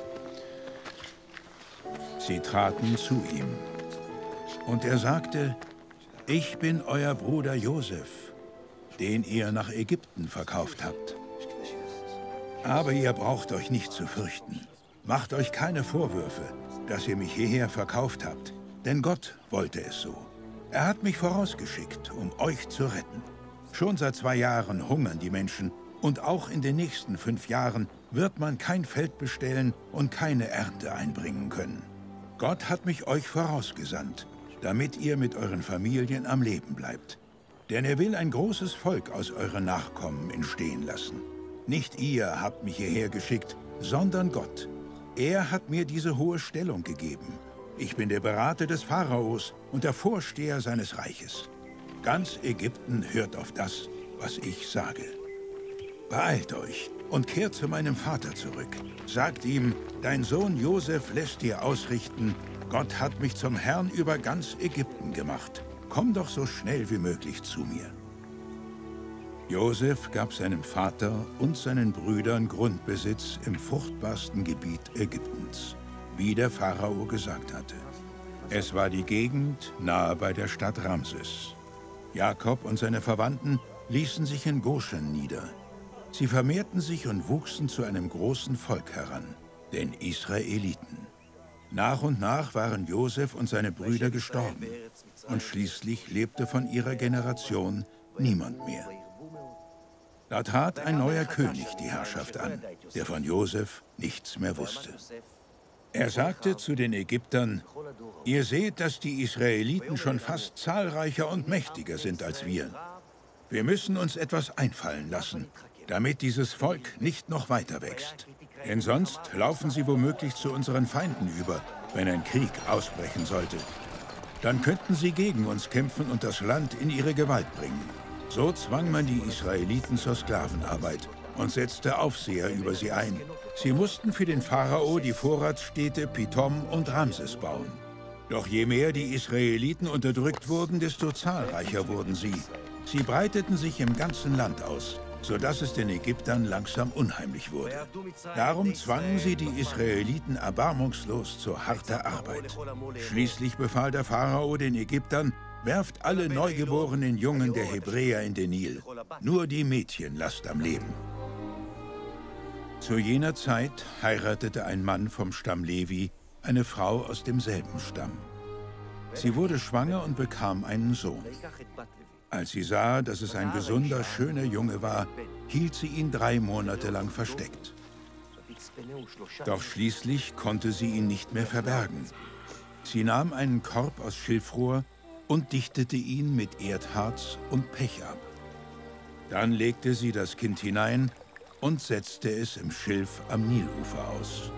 Sie traten zu ihm. Und er sagte, »Ich bin euer Bruder Josef, den ihr nach Ägypten verkauft habt. Aber ihr braucht euch nicht zu fürchten. Macht euch keine Vorwürfe, dass ihr mich hierher verkauft habt, denn Gott wollte es so. Er hat mich vorausgeschickt, um euch zu retten. Schon seit 2 Jahren hungern die Menschen, und auch in den nächsten 5 Jahren wird man kein Feld bestellen und keine Ernte einbringen können. Gott hat mich euch vorausgesandt, damit ihr mit euren Familien am Leben bleibt. Denn er will ein großes Volk aus euren Nachkommen entstehen lassen. Nicht ihr habt mich hierher geschickt, sondern Gott. Er hat mir diese hohe Stellung gegeben. Ich bin der Berater des Pharaos und der Vorsteher seines Reiches. Ganz Ägypten hört auf das, was ich sage. Beeilt euch und kehrt zu meinem Vater zurück. Sagt ihm, dein Sohn Josef lässt dir ausrichten, Gott hat mich zum Herrn über ganz Ägypten gemacht. Komm doch so schnell wie möglich zu mir.« Josef gab seinem Vater und seinen Brüdern Grundbesitz im fruchtbarsten Gebiet Ägyptens, wie der Pharao gesagt hatte. Es war die Gegend nahe bei der Stadt Ramses. Jakob und seine Verwandten ließen sich in Goshen nieder. Sie vermehrten sich und wuchsen zu einem großen Volk heran, den Israeliten. Nach und nach waren Josef und seine Brüder gestorben, und schließlich lebte von ihrer Generation niemand mehr. Da trat ein neuer König die Herrschaft an, der von Josef nichts mehr wusste. Er sagte zu den Ägyptern: Ihr seht, dass die Israeliten schon fast zahlreicher und mächtiger sind als wir. Wir müssen uns etwas einfallen lassen, damit dieses Volk nicht noch weiter wächst. Denn sonst laufen sie womöglich zu unseren Feinden über, wenn ein Krieg ausbrechen sollte. Dann könnten sie gegen uns kämpfen und das Land in ihre Gewalt bringen. So zwang man die Israeliten zur Sklavenarbeit und setzte Aufseher über sie ein. Sie mussten für den Pharao die Vorratsstädte Pithom und Ramses bauen. Doch je mehr die Israeliten unterdrückt wurden, desto zahlreicher wurden sie. Sie breiteten sich im ganzen Land aus, sodass es den Ägyptern langsam unheimlich wurde. Darum zwangen sie die Israeliten erbarmungslos zu harter Arbeit. Schließlich befahl der Pharao den Ägyptern: Werft alle neugeborenen Jungen der Hebräer in den Nil. Nur die Mädchen lasst am Leben. Zu jener Zeit heiratete ein Mann vom Stamm Levi eine Frau aus demselben Stamm. Sie wurde schwanger und bekam einen Sohn. Als sie sah, dass es ein gesunder, schöner Junge war, hielt sie ihn 3 Monate lang versteckt. Doch schließlich konnte sie ihn nicht mehr verbergen. Sie nahm einen Korb aus Schilfrohr und dichtete ihn mit Erdharz und Pech ab. Dann legte sie das Kind hinein und setzte es im Schilf am Nilufer aus.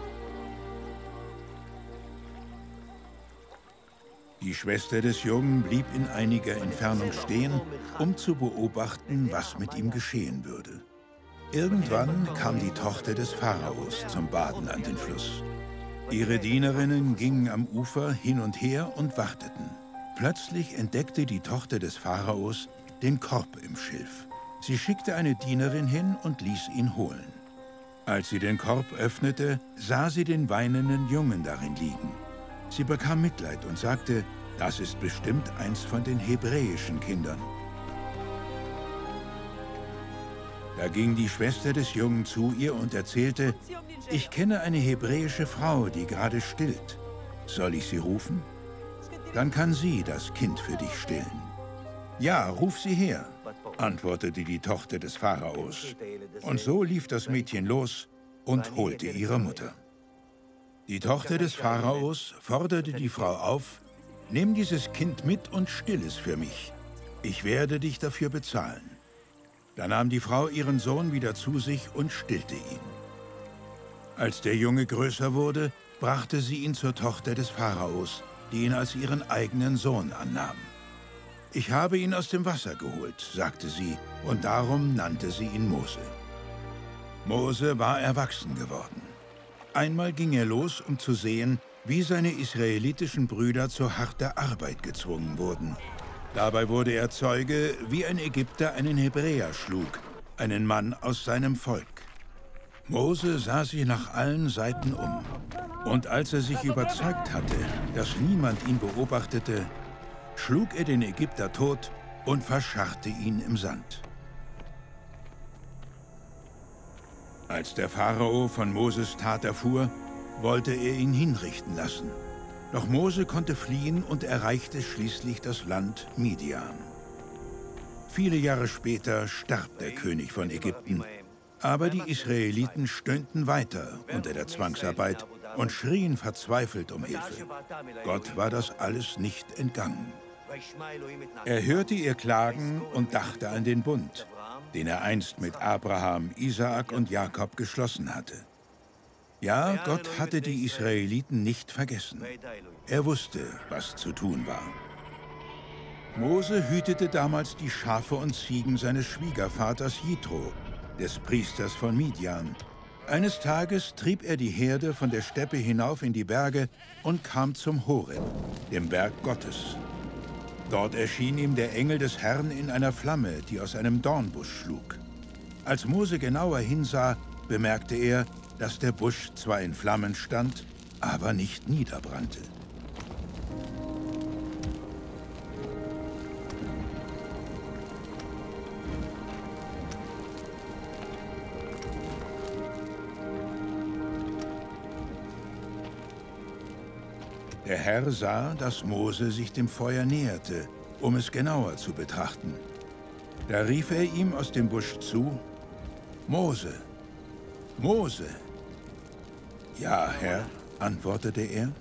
Die Schwester des Jungen blieb in einiger Entfernung stehen, um zu beobachten, was mit ihm geschehen würde. Irgendwann kam die Tochter des Pharaos zum Baden an den Fluss. Ihre Dienerinnen gingen am Ufer hin und her und warteten. Plötzlich entdeckte die Tochter des Pharaos den Korb im Schilf. Sie schickte eine Dienerin hin und ließ ihn holen. Als sie den Korb öffnete, sah sie den weinenden Jungen darin liegen. Sie bekam Mitleid und sagte: Das ist bestimmt eins von den hebräischen Kindern. Da ging die Schwester des Jungen zu ihr und erzählte: Ich kenne eine hebräische Frau, die gerade stillt. Soll ich sie rufen? Dann kann sie das Kind für dich stillen. Ja, ruf sie her, antwortete die Tochter des Pharaos. Und so lief das Mädchen los und holte ihre Mutter. Die Tochter des Pharaos forderte die Frau auf: Nimm dieses Kind mit und still es für mich. Ich werde dich dafür bezahlen. Da nahm die Frau ihren Sohn wieder zu sich und stillte ihn. Als der Junge größer wurde, brachte sie ihn zur Tochter des Pharaos, die ihn als ihren eigenen Sohn annahm. Ich habe ihn aus dem Wasser geholt, sagte sie, und darum nannte sie ihn Mose. Mose war erwachsen geworden. Einmal ging er los, um zu sehen, wie seine israelitischen Brüder zu harter Arbeit gezwungen wurden. Dabei wurde er Zeuge, wie ein Ägypter einen Hebräer schlug, einen Mann aus seinem Volk. Mose sah sich nach allen Seiten um. Und als er sich überzeugt hatte, dass niemand ihn beobachtete, schlug er den Ägypter tot und verscharrte ihn im Sand. Als der Pharao von Moses Tat erfuhr, wollte er ihn hinrichten lassen. Doch Mose konnte fliehen und erreichte schließlich das Land Midian. Viele Jahre später starb der König von Ägypten, aber die Israeliten stöhnten weiter unter der Zwangsarbeit und schrien verzweifelt um Hilfe. Gott war das alles nicht entgangen. Er hörte ihr Klagen und dachte an den Bund, den er einst mit Abraham, Isaak und Jakob geschlossen hatte. Ja, Gott hatte die Israeliten nicht vergessen. Er wusste, was zu tun war. Mose hütete damals die Schafe und Ziegen seines Schwiegervaters Jitro, des Priesters von Midian. Eines Tages trieb er die Herde von der Steppe hinauf in die Berge und kam zum Horeb, dem Berg Gottes. Dort erschien ihm der Engel des Herrn in einer Flamme, die aus einem Dornbusch schlug. Als Mose genauer hinsah, bemerkte er, dass der Busch zwar in Flammen stand, aber nicht niederbrannte. Der Herr sah, dass Mose sich dem Feuer näherte, um es genauer zu betrachten. Da rief er ihm aus dem Busch zu: Mose, Mose. Ja, Herr, antwortete er.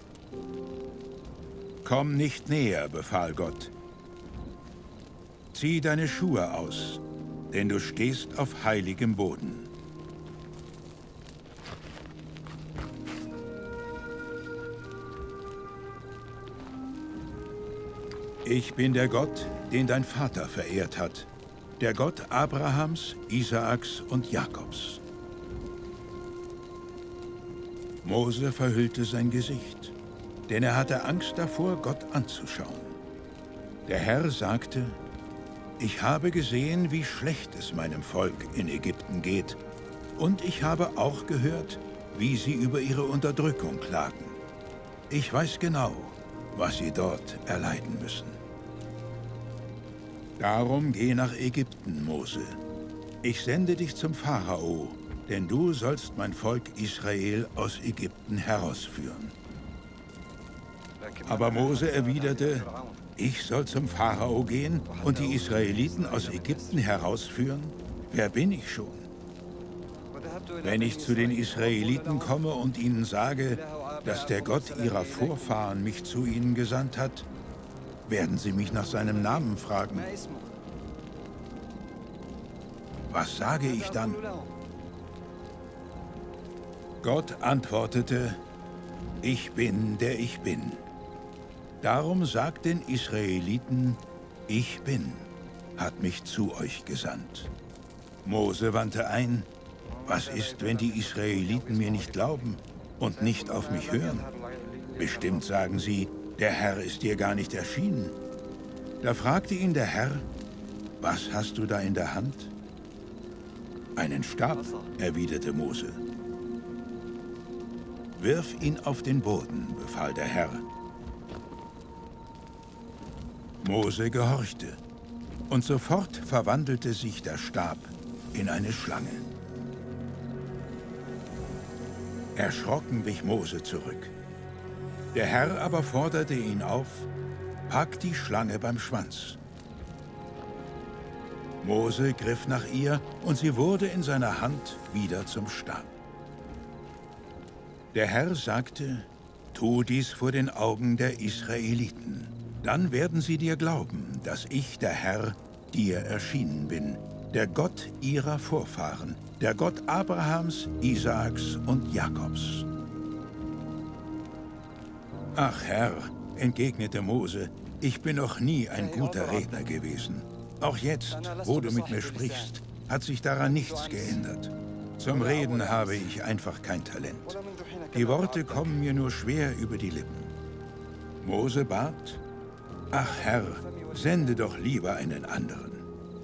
Komm nicht näher, befahl Gott. Zieh deine Schuhe aus, denn du stehst auf heiligem Boden. Ich bin der Gott, den dein Vater verehrt hat, der Gott Abrahams, Isaaks und Jakobs. Mose verhüllte sein Gesicht, denn er hatte Angst davor, Gott anzuschauen. Der Herr sagte: Ich habe gesehen, wie schlecht es meinem Volk in Ägypten geht, und ich habe auch gehört, wie sie über ihre Unterdrückung klagen. Ich weiß genau, was sie dort erleiden müssen. Darum geh nach Ägypten, Mose. Ich sende dich zum Pharao, denn du sollst mein Volk Israel aus Ägypten herausführen. Aber Mose erwiderte: Ich soll zum Pharao gehen und die Israeliten aus Ägypten herausführen? Wer bin ich schon? Wenn ich zu den Israeliten komme und ihnen sage, dass der Gott ihrer Vorfahren mich zu ihnen gesandt hat, werden sie mich nach seinem Namen fragen. Was sage ich dann? Gott antwortete: Ich bin, der ich bin. Darum sagt den Israeliten: Ich bin, hat mich zu euch gesandt. Mose wandte ein: Was ist, wenn die Israeliten mir nicht glauben und nicht auf mich hören? Bestimmt sagen sie: Der Herr ist dir gar nicht erschienen. Da fragte ihn der Herr: Was hast du da in der Hand? Einen Stab, erwiderte Mose. Wirf ihn auf den Boden, befahl der Herr. Mose gehorchte, und sofort verwandelte sich der Stab in eine Schlange. Erschrocken wich Mose zurück. Der Herr aber forderte ihn auf: Pack die Schlange beim Schwanz. Mose griff nach ihr, und sie wurde in seiner Hand wieder zum Stab. Der Herr sagte: Tu dies vor den Augen der Israeliten. Dann werden sie dir glauben, dass ich, der Herr, dir erschienen bin, der Gott ihrer Vorfahren, der Gott Abrahams, Isaaks und Jakobs. Ach Herr, entgegnete Mose, ich bin noch nie ein guter Redner gewesen. Auch jetzt, wo du mit mir sprichst, hat sich daran nichts geändert. Zum Reden habe ich einfach kein Talent. Die Worte kommen mir nur schwer über die Lippen. Mose bat: Ach Herr, sende doch lieber einen anderen.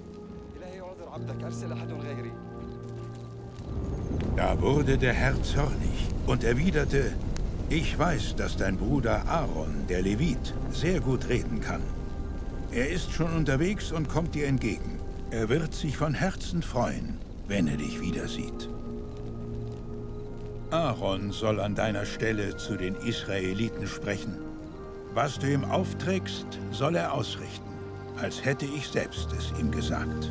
Da wurde der Herr zornig und erwiderte: Ich weiß, dass dein Bruder Aaron, der Levit, sehr gut reden kann. Er ist schon unterwegs und kommt dir entgegen. Er wird sich von Herzen freuen, wenn er dich wieder sieht. Aaron soll an deiner Stelle zu den Israeliten sprechen. Was du ihm aufträgst, soll er ausrichten, als hätte ich selbst es ihm gesagt.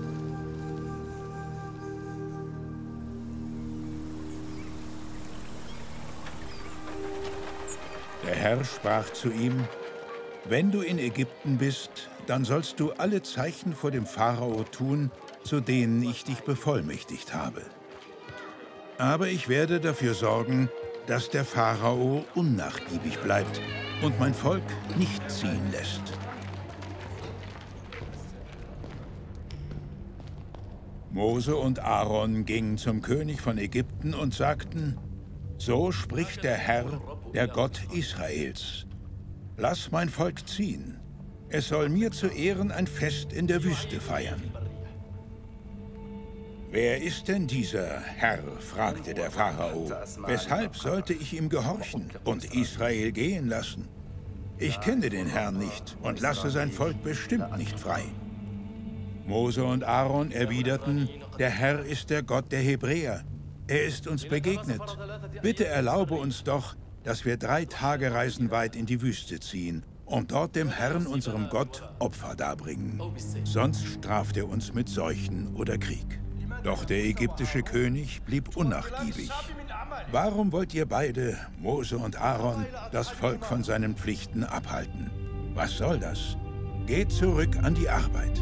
Der Herr sprach zu ihm: Wenn du in Ägypten bist, dann sollst du alle Zeichen vor dem Pharao tun, zu denen ich dich bevollmächtigt habe. Aber ich werde dafür sorgen, dass der Pharao unnachgiebig bleibt und mein Volk nicht ziehen lässt. Mose und Aaron gingen zum König von Ägypten und sagten: So spricht der Herr, der Gott Israels: Lass mein Volk ziehen. Es soll mir zu Ehren ein Fest in der Wüste feiern. Wer ist denn dieser Herr? Fragte der Pharao. Weshalb sollte ich ihm gehorchen und Israel gehen lassen? Ich kenne den Herrn nicht und lasse sein Volk bestimmt nicht frei. Mose und Aaron erwiderten: Der Herr ist der Gott der Hebräer. Er ist uns begegnet. Bitte erlaube uns doch, dass wir 3 Tagereisen weit in die Wüste ziehen und dort dem Herrn, unserem Gott, Opfer darbringen. Sonst straft er uns mit Seuchen oder Krieg. Doch der ägyptische König blieb unnachgiebig. Warum wollt ihr beide, Mose und Aaron, das Volk von seinen Pflichten abhalten? Was soll das? Geht zurück an die Arbeit.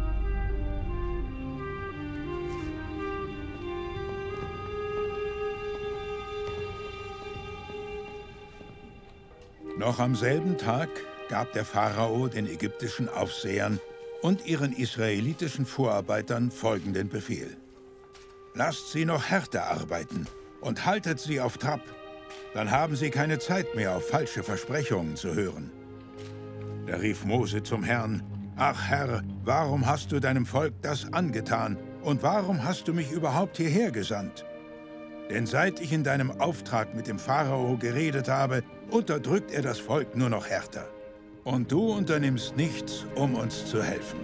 Noch am selben Tag gab der Pharao den ägyptischen Aufsehern und ihren israelitischen Vorarbeitern folgenden Befehl: Lasst sie noch härter arbeiten und haltet sie auf Trab. Dann haben sie keine Zeit mehr, auf falsche Versprechungen zu hören. Da rief Mose zum Herrn: Ach Herr, warum hast du deinem Volk das angetan und warum hast du mich überhaupt hierher gesandt? Denn seit ich in deinem Auftrag mit dem Pharao geredet habe, unterdrückt er das Volk nur noch härter. Und du unternimmst nichts, um uns zu helfen.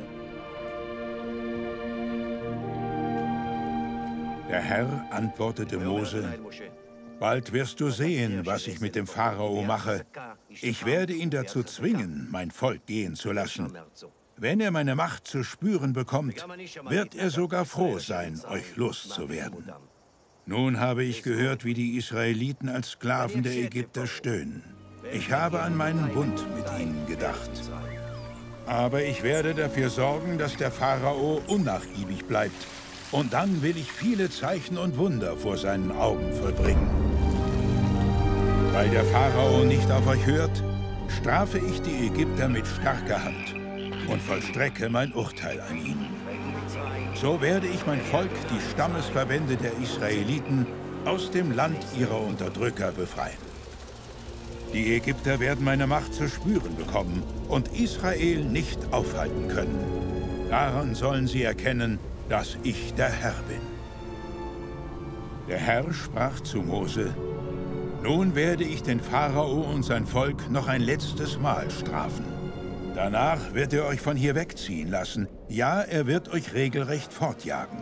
Der Herr antwortete Mose: Bald wirst du sehen, was ich mit dem Pharao mache. Ich werde ihn dazu zwingen, mein Volk gehen zu lassen. Wenn er meine Macht zu spüren bekommt, wird er sogar froh sein, euch loszuwerden. Nun habe ich gehört, wie die Israeliten als Sklaven der Ägypter stöhnen. Ich habe an meinen Bund mit ihnen gedacht. Aber ich werde dafür sorgen, dass der Pharao unnachgiebig bleibt. Und dann will ich viele Zeichen und Wunder vor seinen Augen vollbringen. Weil der Pharao nicht auf euch hört, strafe ich die Ägypter mit starker Hand und vollstrecke mein Urteil an ihnen. So werde ich mein Volk, die Stammesverbände der Israeliten, aus dem Land ihrer Unterdrücker befreien. Die Ägypter werden meine Macht zu spüren bekommen und Israel nicht aufhalten können. Daran sollen sie erkennen, dass ich der Herr bin. Der Herr sprach zu Mose: Nun werde ich den Pharao und sein Volk noch ein letztes Mal strafen. Danach wird er euch von hier wegziehen lassen. Ja, er wird euch regelrecht fortjagen.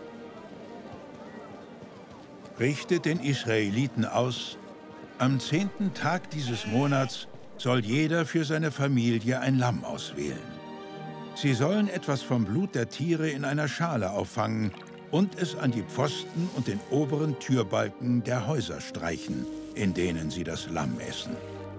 Richtet den Israeliten aus: Am 10. Tag dieses Monats soll jeder für seine Familie ein Lamm auswählen. Sie sollen etwas vom Blut der Tiere in einer Schale auffangen und es an die Pfosten und den oberen Türbalken der Häuser streichen, in denen sie das Lamm essen.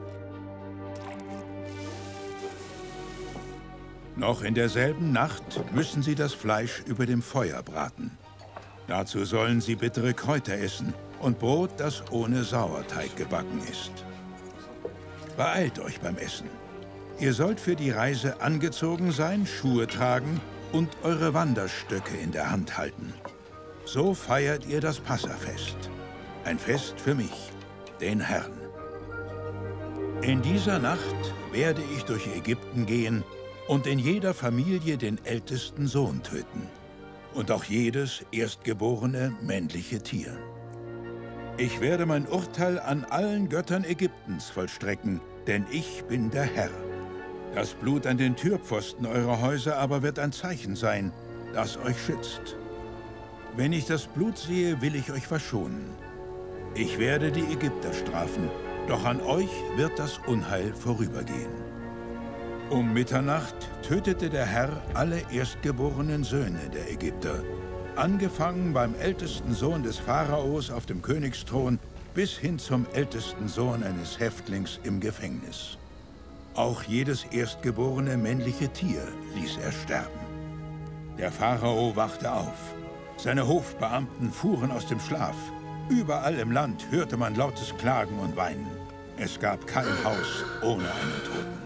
Noch in derselben Nacht müssen sie das Fleisch über dem Feuer braten. Dazu sollen sie bittere Kräuter essen und Brot, das ohne Sauerteig gebacken ist. Beeilt euch beim Essen. Ihr sollt für die Reise angezogen sein, Schuhe tragen und eure Wanderstöcke in der Hand halten. So feiert ihr das Passafest. Ein Fest für mich, den Herrn. In dieser Nacht werde ich durch Ägypten gehen und in jeder Familie den ältesten Sohn töten und auch jedes erstgeborene männliche Tier. Ich werde mein Urteil an allen Göttern Ägyptens vollstrecken, denn ich bin der Herr. Das Blut an den Türpfosten eurer Häuser aber wird ein Zeichen sein, das euch schützt. Wenn ich das Blut sehe, will ich euch verschonen. Ich werde die Ägypter strafen, doch an euch wird das Unheil vorübergehen. Um Mitternacht tötete der Herr alle erstgeborenen Söhne der Ägypter, angefangen beim ältesten Sohn des Pharaos auf dem Königsthron bis hin zum ältesten Sohn eines Häftlings im Gefängnis. Auch jedes erstgeborene männliche Tier ließ er sterben. Der Pharao wachte auf. Seine Hofbeamten fuhren aus dem Schlaf. Überall im Land hörte man lautes Klagen und Weinen. Es gab kein Haus ohne einen Toten.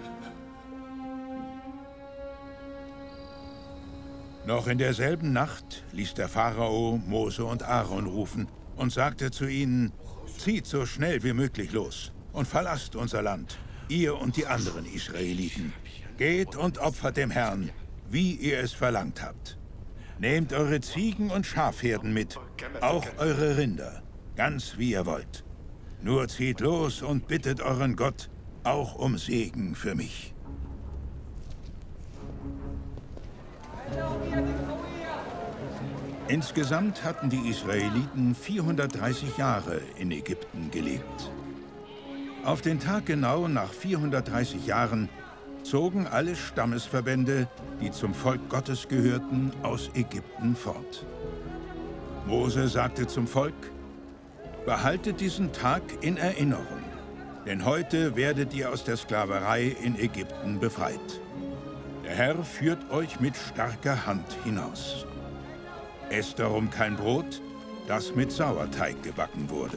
Noch in derselben Nacht ließ der Pharao Mose und Aaron rufen und sagte zu ihnen: Zieht so schnell wie möglich los und verlasst unser Land, ihr und die anderen Israeliten. Geht und opfert dem Herrn, wie ihr es verlangt habt. Nehmt eure Ziegen und Schafherden mit, auch eure Rinder, ganz wie ihr wollt. Nur zieht los und bittet euren Gott auch um Segen für mich. Insgesamt hatten die Israeliten 430 Jahre in Ägypten gelebt. Auf den Tag genau nach 430 Jahren zogen alle Stammesverbände, die zum Volk Gottes gehörten, aus Ägypten fort. Mose sagte zum Volk: Behaltet diesen Tag in Erinnerung, denn heute werdet ihr aus der Sklaverei in Ägypten befreit. Der Herr führt euch mit starker Hand hinaus. Esst darum kein Brot, das mit Sauerteig gebacken wurde.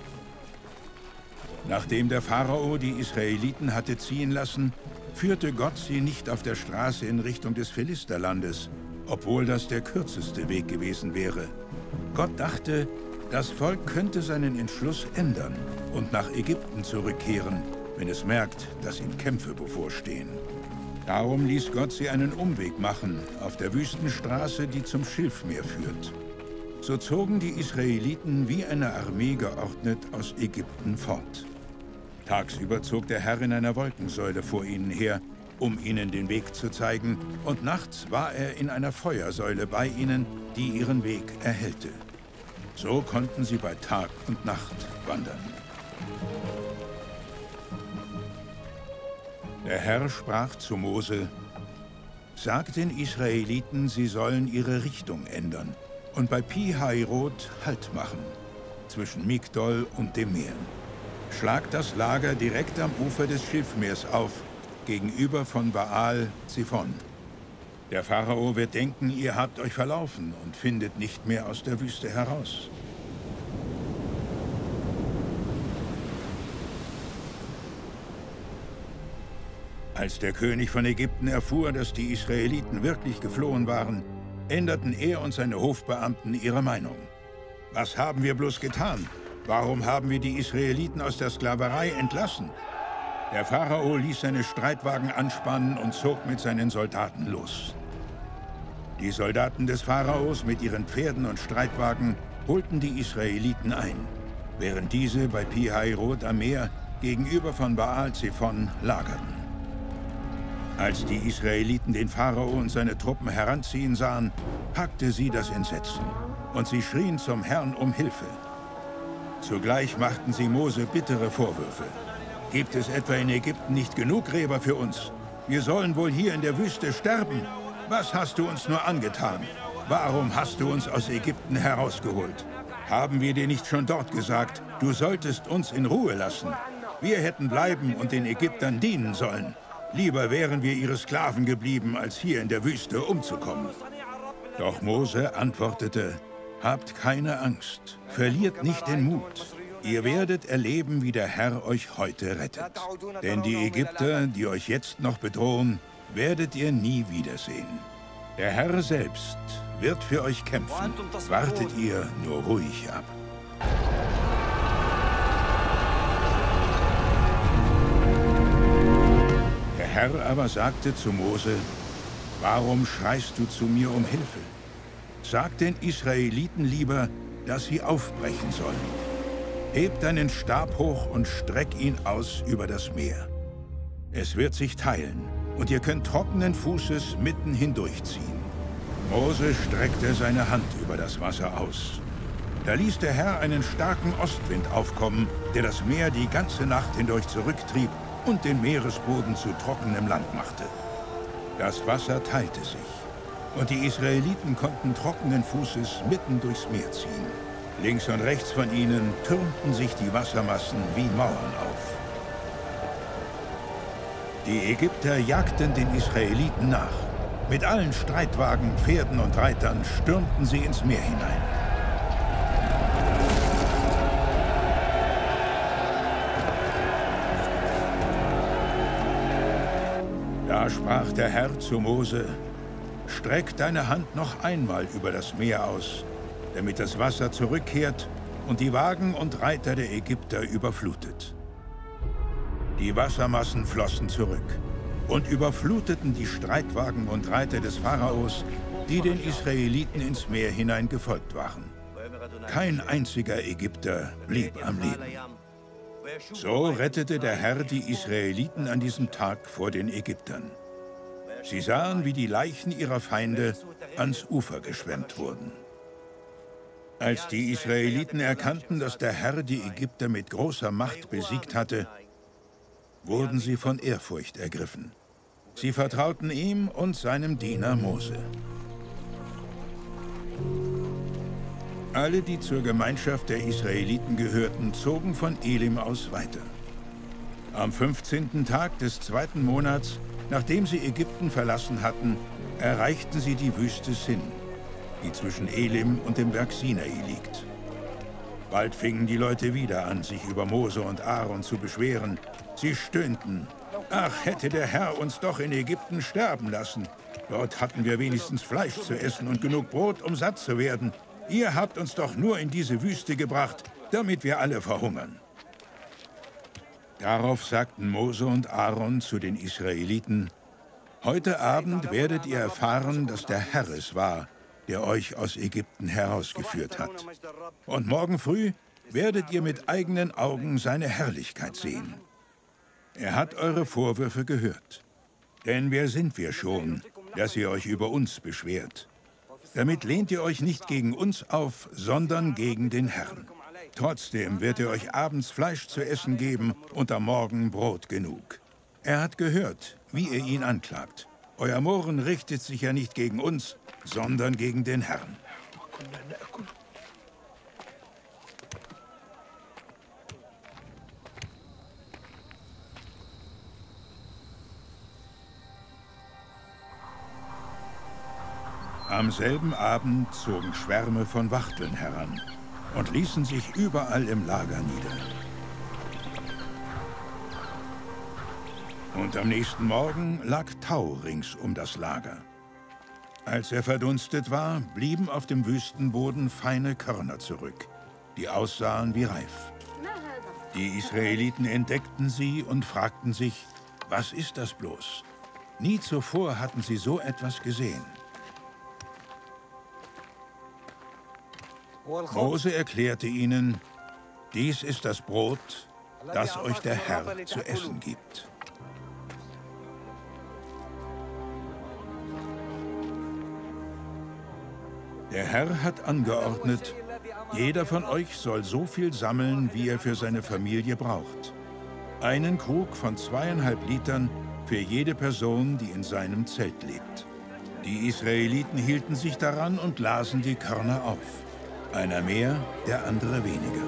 Nachdem der Pharao die Israeliten hatte ziehen lassen, führte Gott sie nicht auf der Straße in Richtung des Philisterlandes, obwohl das der kürzeste Weg gewesen wäre. Gott dachte, das Volk könnte seinen Entschluss ändern und nach Ägypten zurückkehren, wenn es merkt, dass ihm Kämpfe bevorstehen. Darum ließ Gott sie einen Umweg machen auf der Wüstenstraße, die zum Schilfmeer führt. So zogen die Israeliten wie eine Armee geordnet aus Ägypten fort. Tagsüber zog der Herr in einer Wolkensäule vor ihnen her, um ihnen den Weg zu zeigen, und nachts war er in einer Feuersäule bei ihnen, die ihren Weg erhellte. So konnten sie bei Tag und Nacht wandern. Der Herr sprach zu Mose: Sag den Israeliten, sie sollen ihre Richtung ändern und bei Pi-Hahirot Halt machen, zwischen Migdol und dem Meer. Schlagt das Lager direkt am Ufer des Schilfmeers auf, gegenüber von Baal-Zephon. Der Pharao wird denken, ihr habt euch verlaufen und findet nicht mehr aus der Wüste heraus. Als der König von Ägypten erfuhr, dass die Israeliten wirklich geflohen waren, änderten er und seine Hofbeamten ihre Meinung. Was haben wir bloß getan? Warum haben wir die Israeliten aus der Sklaverei entlassen? Der Pharao ließ seine Streitwagen anspannen und zog mit seinen Soldaten los. Die Soldaten des Pharaos mit ihren Pferden und Streitwagen holten die Israeliten ein, während diese bei Pi-Hahirot am Meer gegenüber von Baal-Zephon lagerten. Als die Israeliten den Pharao und seine Truppen heranziehen sahen, packte sie das Entsetzen und sie schrien zum Herrn um Hilfe. Zugleich machten sie Mose bittere Vorwürfe. Gibt es etwa in Ägypten nicht genug Gräber für uns? Wir sollen wohl hier in der Wüste sterben. Was hast du uns nur angetan? Warum hast du uns aus Ägypten herausgeholt? Haben wir dir nicht schon dort gesagt, du solltest uns in Ruhe lassen? Wir hätten bleiben und den Ägyptern dienen sollen. Lieber wären wir ihre Sklaven geblieben, als hier in der Wüste umzukommen. Doch Mose antwortete: Habt keine Angst, verliert nicht den Mut. Ihr werdet erleben, wie der Herr euch heute rettet. Denn die Ägypter, die euch jetzt noch bedrohen, werdet ihr nie wiedersehen. Der Herr selbst wird für euch kämpfen. Wartet ihr nur ruhig ab. Der Herr aber sagte zu Mose: Warum schreist du zu mir um Hilfe? Sag den Israeliten lieber, dass sie aufbrechen sollen. Heb deinen Stab hoch und streck ihn aus über das Meer. Es wird sich teilen, und ihr könnt trockenen Fußes mitten hindurchziehen. Mose streckte seine Hand über das Wasser aus. Da ließ der Herr einen starken Ostwind aufkommen, der das Meer die ganze Nacht hindurch zurücktrieb und den Meeresboden zu trockenem Land machte. Das Wasser teilte sich, und die Israeliten konnten trockenen Fußes mitten durchs Meer ziehen. Links und rechts von ihnen türmten sich die Wassermassen wie Mauern auf. Die Ägypter jagten den Israeliten nach. Mit allen Streitwagen, Pferden und Reitern stürmten sie ins Meer hinein. Da sprach der Herr zu Mose: Streck deine Hand noch einmal über das Meer aus, damit das Wasser zurückkehrt und die Wagen und Reiter der Ägypter überflutet. Die Wassermassen flossen zurück und überfluteten die Streitwagen und Reiter des Pharaos, die den Israeliten ins Meer hinein gefolgt waren. Kein einziger Ägypter blieb am Leben. So rettete der Herr die Israeliten an diesem Tag vor den Ägyptern. Sie sahen, wie die Leichen ihrer Feinde ans Ufer geschwemmt wurden. Als die Israeliten erkannten, dass der Herr die Ägypter mit großer Macht besiegt hatte, wurden sie von Ehrfurcht ergriffen. Sie vertrauten ihm und seinem Diener Mose. Alle, die zur Gemeinschaft der Israeliten gehörten, zogen von Elim aus weiter. Am 15. Tag des 2. Monats, nachdem sie Ägypten verlassen hatten, erreichten sie die Wüste Sin, die zwischen Elim und dem Berg Sinai liegt. Bald fingen die Leute wieder an, sich über Mose und Aaron zu beschweren. Sie stöhnten: Ach, hätte der Herr uns doch in Ägypten sterben lassen. Dort hatten wir wenigstens Fleisch zu essen und genug Brot, um satt zu werden. Ihr habt uns doch nur in diese Wüste gebracht, damit wir alle verhungern. Darauf sagten Mose und Aaron zu den Israeliten: Heute Abend werdet ihr erfahren, dass der Herr es war, der euch aus Ägypten herausgeführt hat. Und morgen früh werdet ihr mit eigenen Augen seine Herrlichkeit sehen. Er hat eure Vorwürfe gehört. Denn wer sind wir schon, dass ihr euch über uns beschwert? Damit lehnt ihr euch nicht gegen uns auf, sondern gegen den Herrn. Trotzdem wird er euch abends Fleisch zu essen geben und am Morgen Brot genug. Er hat gehört, wie ihr ihn anklagt. Euer Murren richtet sich ja nicht gegen uns, sondern gegen den Herrn. Am selben Abend zogen Schwärme von Wachteln heran und ließen sich überall im Lager nieder. Und am nächsten Morgen lag Tau rings um das Lager. Als er verdunstet war, blieben auf dem Wüstenboden feine Körner zurück, die aussahen wie Reif. Die Israeliten entdeckten sie und fragten sich: Was ist das bloß? Nie zuvor hatten sie so etwas gesehen. Mose erklärte ihnen: Dies ist das Brot, das euch der Herr zu essen gibt. Der Herr hat angeordnet: Jeder von euch soll so viel sammeln, wie er für seine Familie braucht. Einen Krug von 2,5 Litern für jede Person, die in seinem Zelt lebt. Die Israeliten hielten sich daran und lasen die Körner auf. Einer mehr, der andere weniger.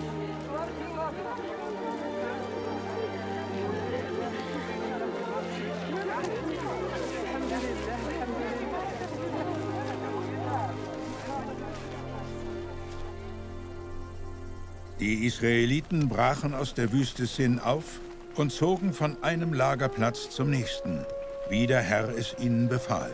Die Israeliten brachen aus der Wüste Sin auf und zogen von einem Lagerplatz zum nächsten, wie der Herr es ihnen befahl.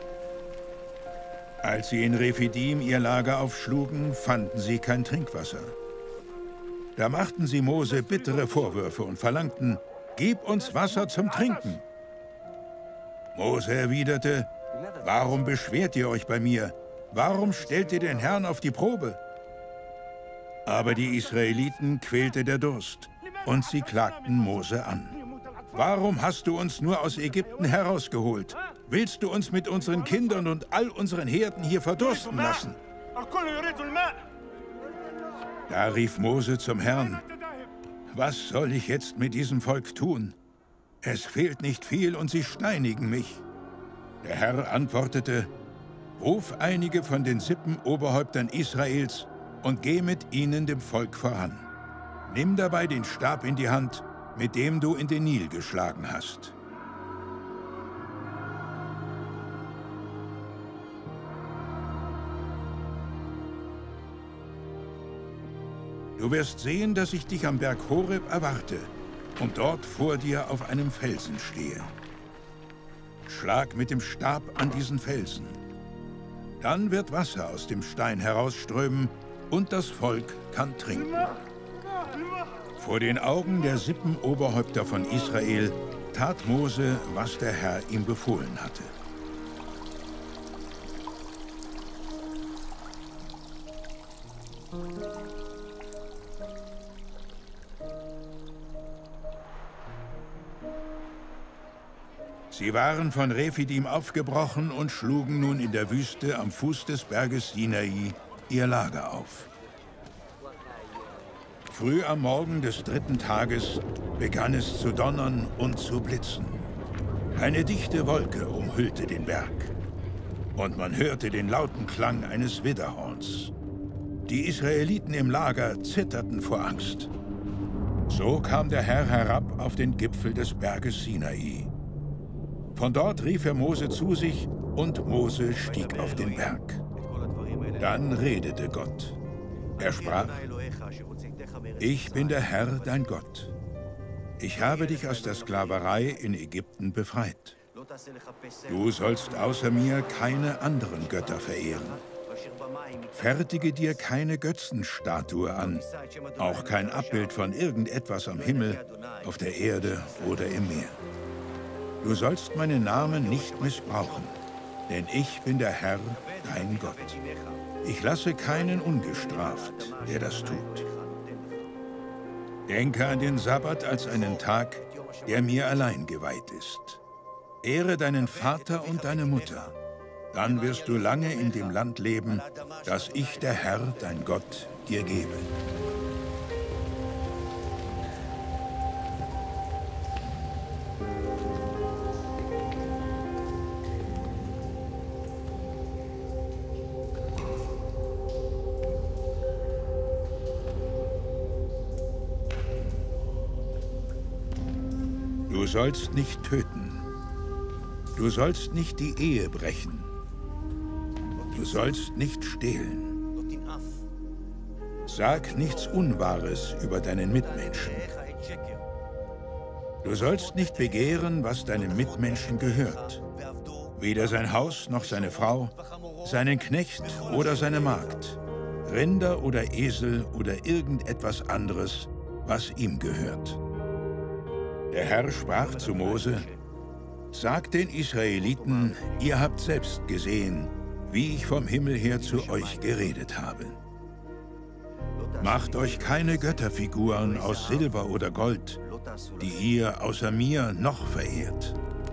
Als sie in Rephidim ihr Lager aufschlugen, fanden sie kein Trinkwasser. Da machten sie Mose bittere Vorwürfe und verlangten: Gib uns Wasser zum Trinken. Mose erwiderte: Warum beschwert ihr euch bei mir? Warum stellt ihr den Herrn auf die Probe? Aber die Israeliten quälte der Durst, und sie klagten Mose an. Warum hast du uns nur aus Ägypten herausgeholt? Willst du uns mit unseren Kindern und all unseren Herden hier verdursten lassen? Da rief Mose zum Herrn: Was soll ich jetzt mit diesem Volk tun? Es fehlt nicht viel und sie steinigen mich. Der Herr antwortete: Ruf einige von den Sippenoberhäuptern Israels und geh mit ihnen dem Volk voran. Nimm dabei den Stab in die Hand, mit dem du in den Nil geschlagen hast. Du wirst sehen, dass ich dich am Berg Horeb erwarte und dort vor dir auf einem Felsen stehe. Schlag mit dem Stab an diesen Felsen. Dann wird Wasser aus dem Stein herausströmen und das Volk kann trinken. Vor den Augen der Sippenoberhäupter von Israel tat Mose, was der Herr ihm befohlen hatte. Sie waren von Rephidim aufgebrochen und schlugen nun in der Wüste am Fuß des Berges Sinai ihr Lager auf. Früh am Morgen des 3. Tages begann es zu donnern und zu blitzen. Eine dichte Wolke umhüllte den Berg, und man hörte den lauten Klang eines Widderhorns. Die Israeliten im Lager zitterten vor Angst. So kam der Herr herab auf den Gipfel des Berges Sinai. Von dort rief er Mose zu sich, und Mose stieg auf den Berg. Dann redete Gott. Er sprach: Ich bin der Herr, dein Gott. Ich habe dich aus der Sklaverei in Ägypten befreit. Du sollst außer mir keine anderen Götter verehren. Fertige dir keine Götzenstatue an, auch kein Abbild von irgendetwas am Himmel, auf der Erde oder im Meer. Du sollst meinen Namen nicht missbrauchen, denn ich bin der Herr, dein Gott. Ich lasse keinen ungestraft, der das tut. Denke an den Sabbat als einen Tag, der mir allein geweiht ist. Ehre deinen Vater und deine Mutter. Dann wirst du lange in dem Land leben, das ich, der Herr, dein Gott, dir gebe. Du sollst nicht töten. Du sollst nicht die Ehe brechen. Du sollst nicht stehlen. Sag nichts Unwahres über deinen Mitmenschen. Du sollst nicht begehren, was deinem Mitmenschen gehört. Weder sein Haus noch seine Frau, seinen Knecht oder seine Magd, Rinder oder Esel oder irgendetwas anderes, was ihm gehört. Der Herr sprach zu Mose: Sagt den Israeliten, ihr habt selbst gesehen, wie ich vom Himmel her zu euch geredet habe. Macht euch keine Götterfiguren aus Silber oder Gold, die ihr außer mir noch verehrt.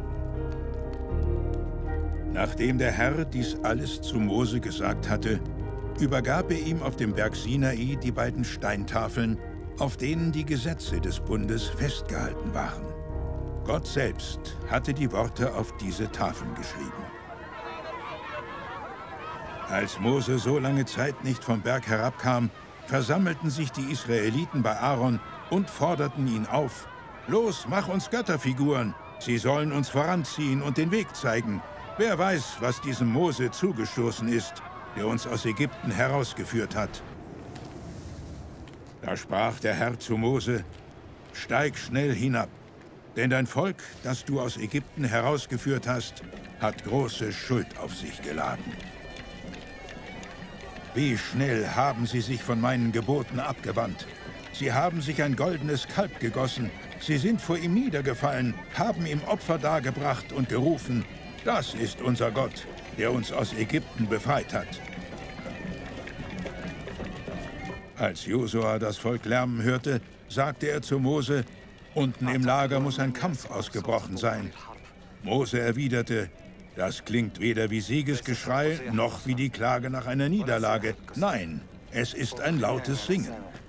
Nachdem der Herr dies alles zu Mose gesagt hatte, übergab er ihm auf dem Berg Sinai die beiden Steintafeln, auf denen die Gesetze des Bundes festgehalten waren. Gott selbst hatte die Worte auf diese Tafeln geschrieben. Als Mose so lange Zeit nicht vom Berg herabkam, versammelten sich die Israeliten bei Aaron und forderten ihn auf: Los, mach uns Götterfiguren, sie sollen uns voranziehen und den Weg zeigen. Wer weiß, was diesem Mose zugestoßen ist, der uns aus Ägypten herausgeführt hat. Da sprach der Herr zu Mose: Steig schnell hinab, denn dein Volk, das du aus Ägypten herausgeführt hast, hat große Schuld auf sich geladen. Wie schnell haben sie sich von meinen Geboten abgewandt. Sie haben sich ein goldenes Kalb gegossen. Sie sind vor ihm niedergefallen, haben ihm Opfer dargebracht und gerufen: Das ist unser Gott, der uns aus Ägypten befreit hat. Als Josua das Volk lärmen hörte, sagte er zu Mose: Unten im Lager muss ein Kampf ausgebrochen sein. Mose erwiderte: Das klingt weder wie Siegesgeschrei, noch wie die Klage nach einer Niederlage. Nein, es ist ein lautes Singen.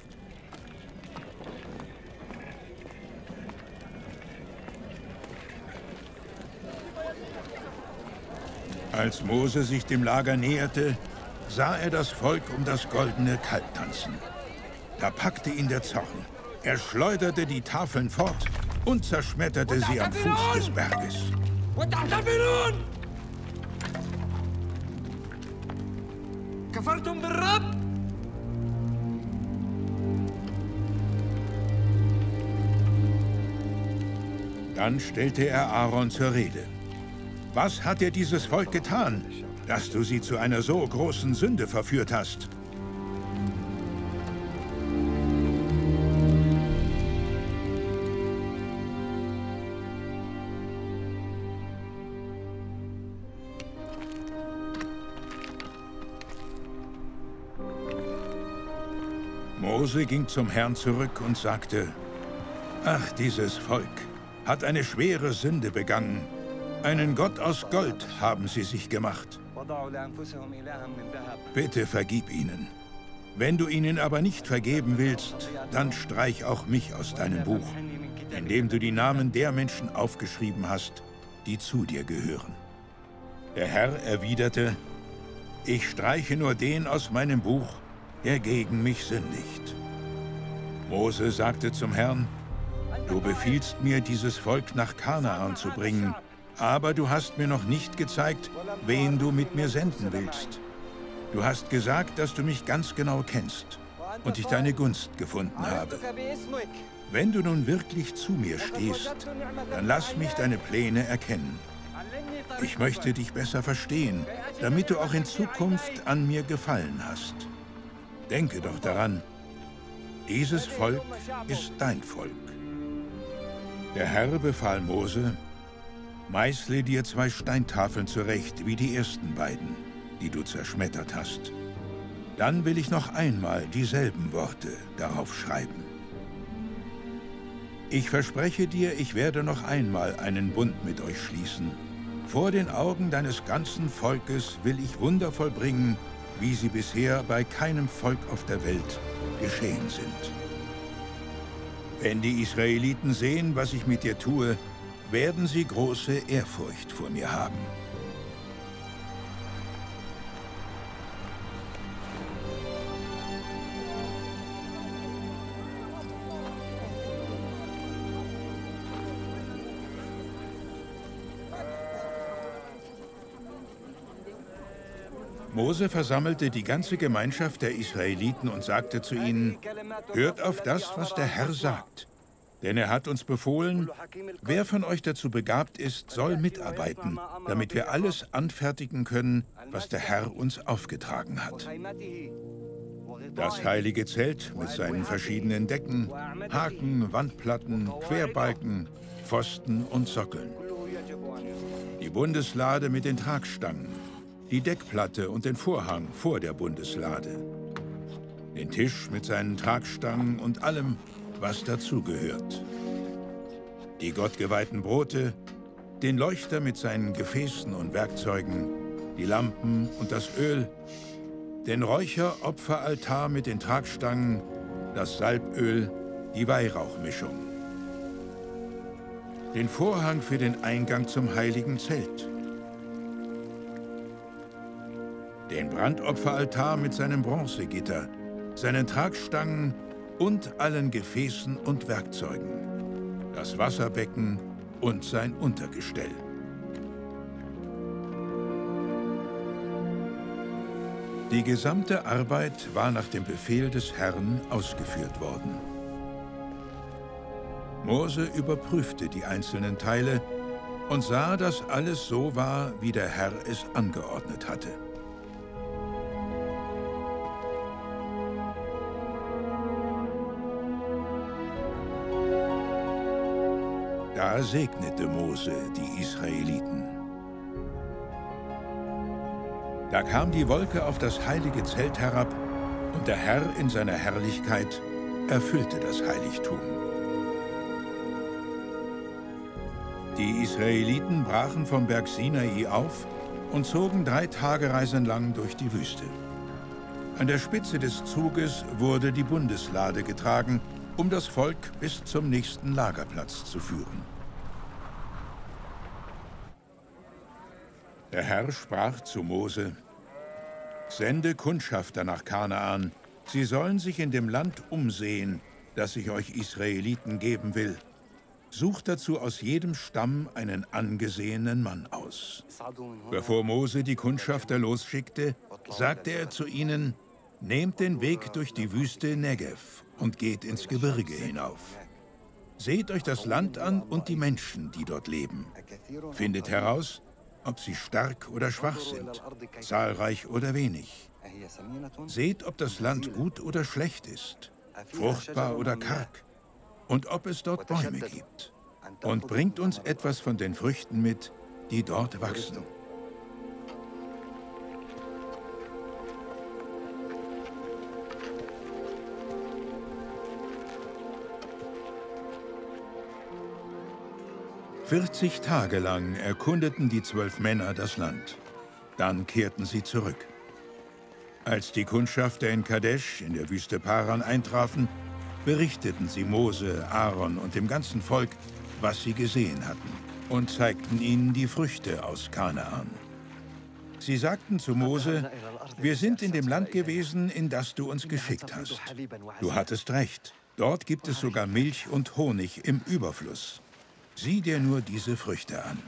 Als Mose sich dem Lager näherte, sah er das Volk um das goldene Kalb tanzen. Da packte ihn der Zorn. Er schleuderte die Tafeln fort und zerschmetterte sie am Fuß des Berges. Dann stellte er Aaron zur Rede. Was hat dir dieses Volk getan, dass du sie zu einer so großen Sünde verführt hast? Mose ging zum Herrn zurück und sagte: Ach, dieses Volk hat eine schwere Sünde begangen. Einen Gott aus Gold haben sie sich gemacht. Bitte vergib ihnen. Wenn du ihnen aber nicht vergeben willst, dann streich auch mich aus deinem Buch, in dem du die Namen der Menschen aufgeschrieben hast, die zu dir gehören. Der Herr erwiderte: Ich streiche nur den aus meinem Buch, der gegen mich sündigt. Mose sagte zum Herrn: Du befiehlst mir, dieses Volk nach Kanaan zu bringen, aber du hast mir noch nicht gezeigt, wen du mit mir senden willst. Du hast gesagt, dass du mich ganz genau kennst und ich deine Gunst gefunden habe. Wenn du nun wirklich zu mir stehst, dann lass mich deine Pläne erkennen. Ich möchte dich besser verstehen, damit du auch in Zukunft an mir Gefallen hast. Denke doch daran, dieses Volk ist dein Volk. Der Herr befahl Mose: Meißle dir 2 Steintafeln zurecht, wie die ersten beiden, die du zerschmettert hast. Dann will ich noch einmal dieselben Worte darauf schreiben. Ich verspreche dir, ich werde noch einmal einen Bund mit euch schließen. Vor den Augen deines ganzen Volkes will ich Wunder vollbringen, wie sie bisher bei keinem Volk auf der Welt geschehen sind. Wenn die Israeliten sehen, was ich mit dir tue, werden sie große Ehrfurcht vor mir haben. Mose versammelte die ganze Gemeinschaft der Israeliten und sagte zu ihnen: Hört auf das, was der Herr sagt. Denn er hat uns befohlen, wer von euch dazu begabt ist, soll mitarbeiten, damit wir alles anfertigen können, was der Herr uns aufgetragen hat. Das heilige Zelt mit seinen verschiedenen Decken, Haken, Wandplatten, Querbalken, Pfosten und Sockeln. Die Bundeslade mit den Tragstangen, die Deckplatte und den Vorhang vor der Bundeslade, den Tisch mit seinen Tragstangen und allem, was dazugehört, die gottgeweihten Brote, den Leuchter mit seinen Gefäßen und Werkzeugen, die Lampen und das Öl, den Räucheropferaltar mit den Tragstangen, das Salböl, die Weihrauchmischung, den Vorhang für den Eingang zum heiligen Zelt, den Brandopferaltar mit seinem Bronzegitter, seinen Tragstangen und allen Gefäßen und Werkzeugen, das Wasserbecken und sein Untergestell. Die gesamte Arbeit war nach dem Befehl des Herrn ausgeführt worden. Mose überprüfte die einzelnen Teile und sah, dass alles so war, wie der Herr es angeordnet hatte. Da segnete Mose die Israeliten. Da kam die Wolke auf das heilige Zelt herab, und der Herr in seiner Herrlichkeit erfüllte das Heiligtum. Die Israeliten brachen vom Berg Sinai auf und zogen 3 Tagereisen lang durch die Wüste. An der Spitze des Zuges wurde die Bundeslade getragen, um das Volk bis zum nächsten Lagerplatz zu führen. Der Herr sprach zu Mose: Sende Kundschafter nach Kanaan, sie sollen sich in dem Land umsehen, das ich euch Israeliten geben will. Sucht dazu aus jedem Stamm einen angesehenen Mann aus. Bevor Mose die Kundschafter losschickte, sagte er zu ihnen: Nehmt den Weg durch die Wüste Negev und geht ins Gebirge hinauf. Seht euch das Land an und die Menschen, die dort leben. Findet heraus, ob sie stark oder schwach sind, zahlreich oder wenig. Seht, ob das Land gut oder schlecht ist, fruchtbar oder karg, und ob es dort Bäume gibt. Und bringt uns etwas von den Früchten mit, die dort wachsen. »40 Tage lang erkundeten die 12 Männer das Land. Dann kehrten sie zurück. Als die Kundschafter in Kadesh in der Wüste Paran eintrafen, berichteten sie Mose, Aaron und dem ganzen Volk, was sie gesehen hatten, und zeigten ihnen die Früchte aus Kanaan. Sie sagten zu Mose, wir sind in dem Land gewesen, in das du uns geschickt hast. Du hattest recht. Dort gibt es sogar Milch und Honig im Überfluss. Sieh dir nur diese Früchte an.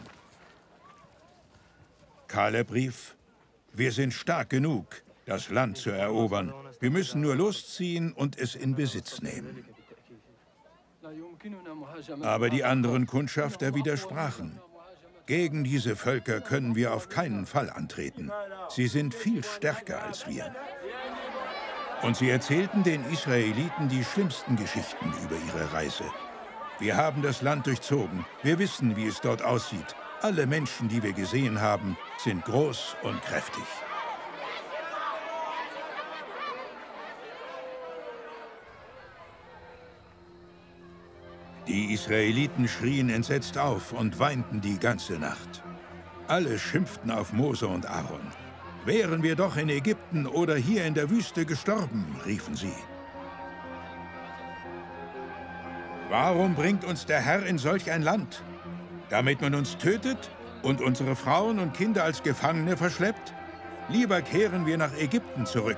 Kaleb rief, wir sind stark genug, das Land zu erobern. Wir müssen nur losziehen und es in Besitz nehmen. Aber die anderen Kundschafter widersprachen. Gegen diese Völker können wir auf keinen Fall antreten. Sie sind viel stärker als wir. Und sie erzählten den Israeliten die schlimmsten Geschichten über ihre Reise. Wir haben das Land durchzogen. Wir wissen, wie es dort aussieht. Alle Menschen, die wir gesehen haben, sind groß und kräftig. Die Israeliten schrien entsetzt auf und weinten die ganze Nacht. Alle schimpften auf Mose und Aaron. Wären wir doch in Ägypten oder hier in der Wüste gestorben, riefen sie. Warum bringt uns der Herr in solch ein Land? Damit man uns tötet und unsere Frauen und Kinder als Gefangene verschleppt? Lieber kehren wir nach Ägypten zurück.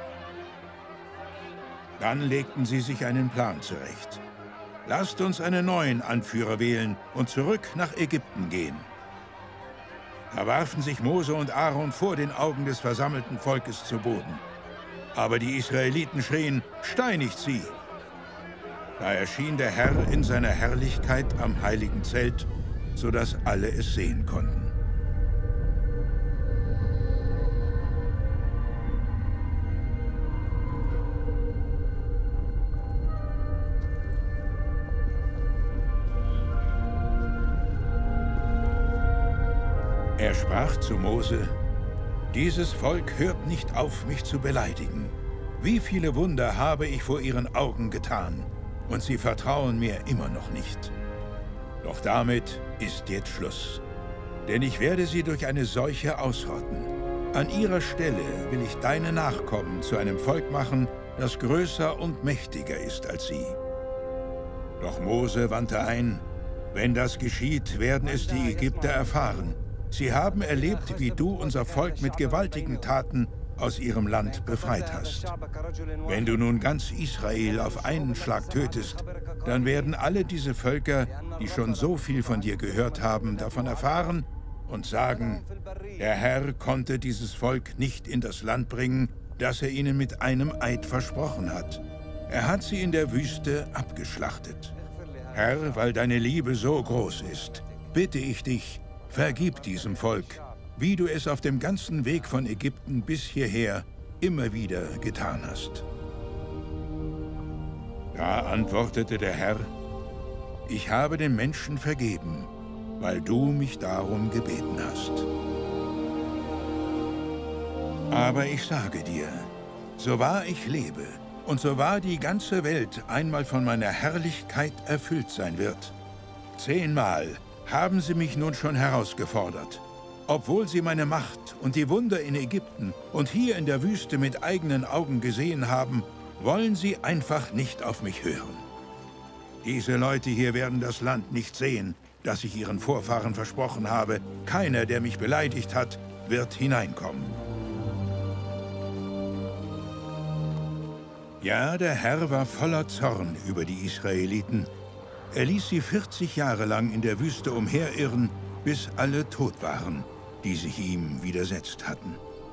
Dann legten sie sich einen Plan zurecht. Lasst uns einen neuen Anführer wählen und zurück nach Ägypten gehen. Da warfen sich Mose und Aaron vor den Augen des versammelten Volkes zu Boden. Aber die Israeliten schrien, steinigt sie! Da erschien der Herr in seiner Herrlichkeit am heiligen Zelt, sodass alle es sehen konnten. Er sprach zu Mose, dieses Volk hört nicht auf, mich zu beleidigen. Wie viele Wunder habe ich vor ihren Augen getan, und sie vertrauen mir immer noch nicht. Doch damit ist jetzt Schluss, denn ich werde sie durch eine Seuche ausrotten. An ihrer Stelle will ich deine Nachkommen zu einem Volk machen, das größer und mächtiger ist als sie. Doch Mose wandte ein, wenn das geschieht, werden es die Ägypter erfahren. Sie haben erlebt, wie du unser Volk mit gewaltigen Taten aus ihrem Land befreit hast. Wenn du nun ganz Israel auf einen Schlag tötest, dann werden alle diese Völker, die schon so viel von dir gehört haben, davon erfahren und sagen, der Herr konnte dieses Volk nicht in das Land bringen, das er ihnen mit einem Eid versprochen hat. Er hat sie in der Wüste abgeschlachtet. Herr, weil deine Liebe so groß ist, bitte ich dich, vergib diesem Volk, wie du es auf dem ganzen Weg von Ägypten bis hierher immer wieder getan hast. Da antwortete der Herr, ich habe den Menschen vergeben, weil du mich darum gebeten hast. Aber ich sage dir, so wahr ich lebe und so wahr die ganze Welt einmal von meiner Herrlichkeit erfüllt sein wird, 10-mal haben sie mich nun schon herausgefordert. Obwohl sie meine Macht und die Wunder in Ägypten und hier in der Wüste mit eigenen Augen gesehen haben, wollen sie einfach nicht auf mich hören. Diese Leute hier werden das Land nicht sehen, das ich ihren Vorfahren versprochen habe. Keiner, der mich beleidigt hat, wird hineinkommen. Ja, der Herr war voller Zorn über die Israeliten. Er ließ sie 40 Jahre lang in der Wüste umherirren, bis alle tot waren, die sich ihm widersetzt hatten.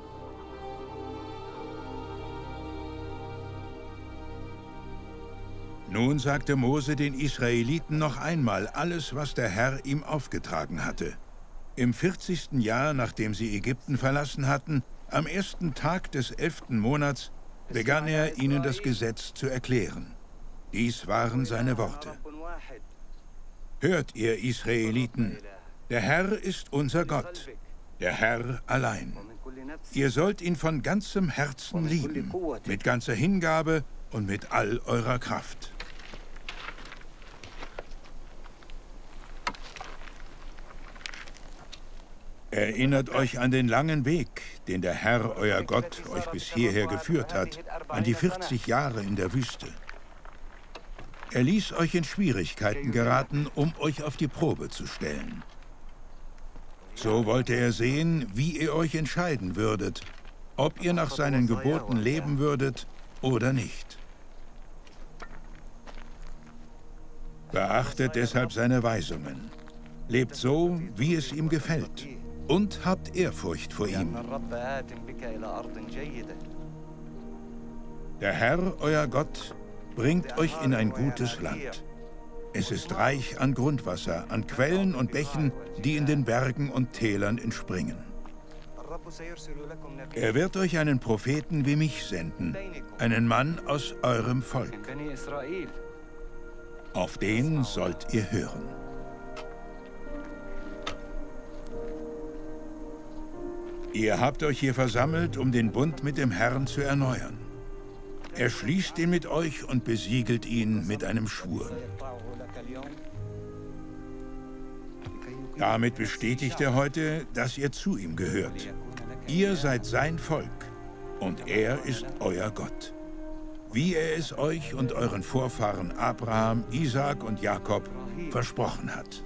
Nun sagte Mose den Israeliten noch einmal alles, was der Herr ihm aufgetragen hatte. Im 40. Jahr, nachdem sie Ägypten verlassen hatten, am 1. Tag des 11. Monats, begann er, ihnen das Gesetz zu erklären. Dies waren seine Worte. Hört ihr Israeliten, der Herr ist unser Gott, der Herr allein. Ihr sollt ihn von ganzem Herzen lieben, mit ganzer Hingabe und mit all eurer Kraft. Erinnert euch an den langen Weg, den der Herr, euer Gott, euch bis hierher geführt hat, an die 40 Jahre in der Wüste. Er ließ euch in Schwierigkeiten geraten, um euch auf die Probe zu stellen. So wollte er sehen, wie ihr euch entscheiden würdet, ob ihr nach seinen Geboten leben würdet oder nicht. Beachtet deshalb seine Weisungen. Lebt so, wie es ihm gefällt, und habt Ehrfurcht vor ihm. Der Herr, euer Gott, bringt euch in ein gutes Land. Es ist reich an Grundwasser, an Quellen und Bächen, die in den Bergen und Tälern entspringen. Er wird euch einen Propheten wie mich senden, einen Mann aus eurem Volk. Auf den sollt ihr hören. Ihr habt euch hier versammelt, um den Bund mit dem Herrn zu erneuern. Er schließt ihn mit euch und besiegelt ihn mit einem Schwur. Damit bestätigt er heute, dass ihr zu ihm gehört. Ihr seid sein Volk und er ist euer Gott. Wie er es euch und euren Vorfahren Abraham, Isaak und Jakob versprochen hat.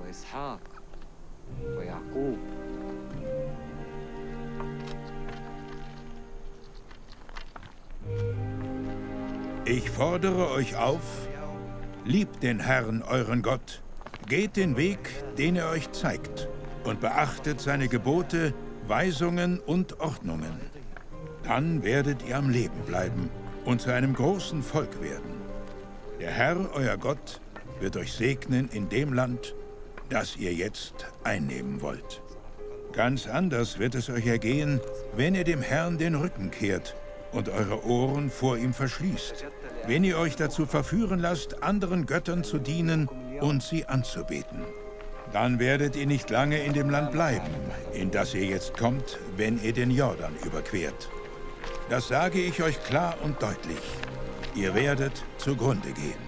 Ich fordere euch auf, liebt den Herrn, euren Gott, geht den Weg, den er euch zeigt, und beachtet seine Gebote, Weisungen und Ordnungen. Dann werdet ihr am Leben bleiben und zu einem großen Volk werden. Der Herr, euer Gott, wird euch segnen in dem Land, das ihr jetzt einnehmen wollt. Ganz anders wird es euch ergehen, wenn ihr dem Herrn den Rücken kehrt und eure Ohren vor ihm verschließt, wenn ihr euch dazu verführen lasst, anderen Göttern zu dienen und sie anzubeten. Dann werdet ihr nicht lange in dem Land bleiben, in das ihr jetzt kommt, wenn ihr den Jordan überquert. Das sage ich euch klar und deutlich. Ihr werdet zugrunde gehen.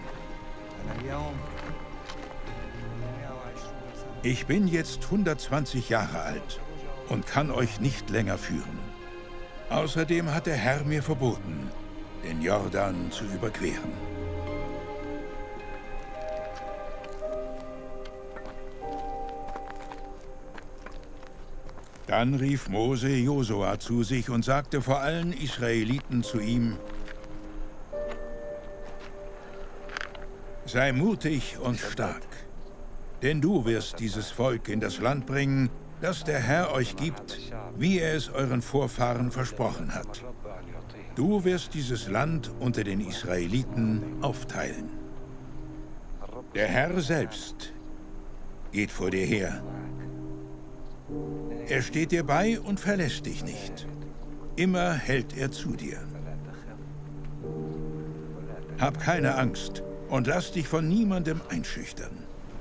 Ich bin jetzt 120 Jahre alt und kann euch nicht länger führen. Außerdem hat der Herr mir verboten, den Jordan zu überqueren. Dann rief Mose Josua zu sich und sagte vor allen Israeliten zu ihm: Sei mutig und stark, denn du wirst dieses Volk in das Land bringen, das der Herr euch gibt, wie er es euren Vorfahren versprochen hat. Du wirst dieses Land unter den Israeliten aufteilen. Der Herr selbst geht vor dir her. Er steht dir bei und verlässt dich nicht. Immer hält er zu dir. Hab keine Angst und lass dich von niemandem einschüchtern.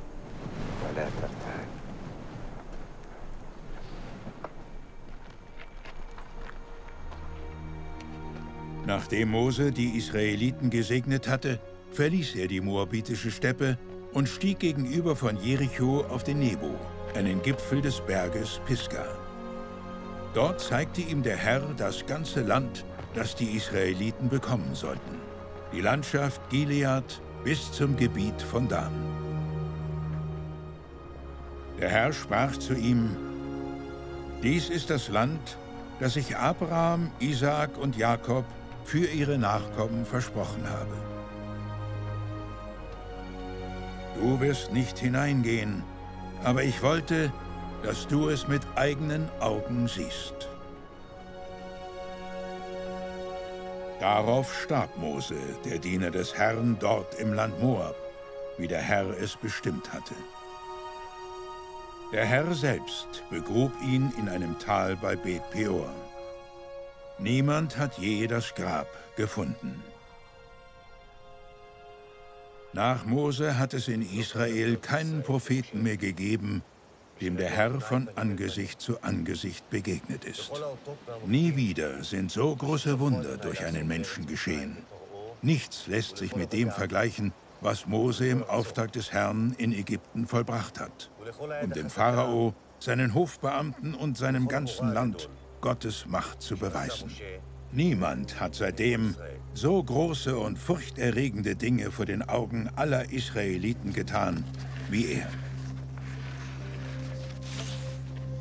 Nachdem Mose die Israeliten gesegnet hatte, verließ er die moabitische Steppe und stieg gegenüber von Jericho auf den Nebo, einen Gipfel des Berges Pisga. Dort zeigte ihm der Herr das ganze Land, das die Israeliten bekommen sollten. Die Landschaft Gilead bis zum Gebiet von Dan. Der Herr sprach zu ihm: Dies ist das Land, das ich Abraham, Isaak und Jakob für ihre Nachkommen versprochen habe. Du wirst nicht hineingehen, aber ich wollte, dass du es mit eigenen Augen siehst. Darauf starb Mose, der Diener des Herrn, dort im Land Moab, wie der Herr es bestimmt hatte. Der Herr selbst begrub ihn in einem Tal bei Bet Peor. Niemand hat je das Grab gefunden. Nach Mose hat es in Israel keinen Propheten mehr gegeben, dem der Herr von Angesicht zu Angesicht begegnet ist. Nie wieder sind so große Wunder durch einen Menschen geschehen. Nichts lässt sich mit dem vergleichen, was Mose im Auftrag des Herrn in Ägypten vollbracht hat, um dem Pharao, seinen Hofbeamten und seinem ganzen Land Gottes Macht zu beweisen. Niemand hat seitdem so große und furchterregende Dinge vor den Augen aller Israeliten getan wie er.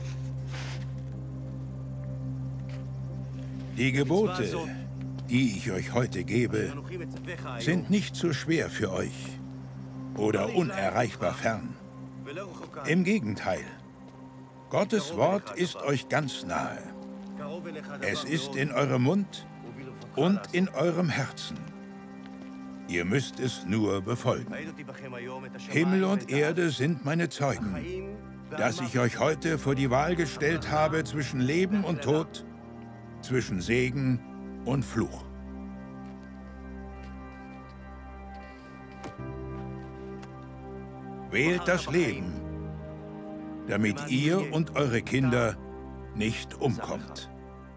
Die Gebote, die ich euch heute gebe, sind nicht zu schwer für euch oder unerreichbar fern. Im Gegenteil, Gottes Wort ist euch ganz nahe. Es ist in eurem Mund und in eurem Herzen. Ihr müsst es nur befolgen. Himmel und Erde sind meine Zeugen, dass ich euch heute vor die Wahl gestellt habe zwischen Leben und Tod, zwischen Segen und Fluch. Wählt das Leben, damit ihr und eure Kinder nicht umkommt.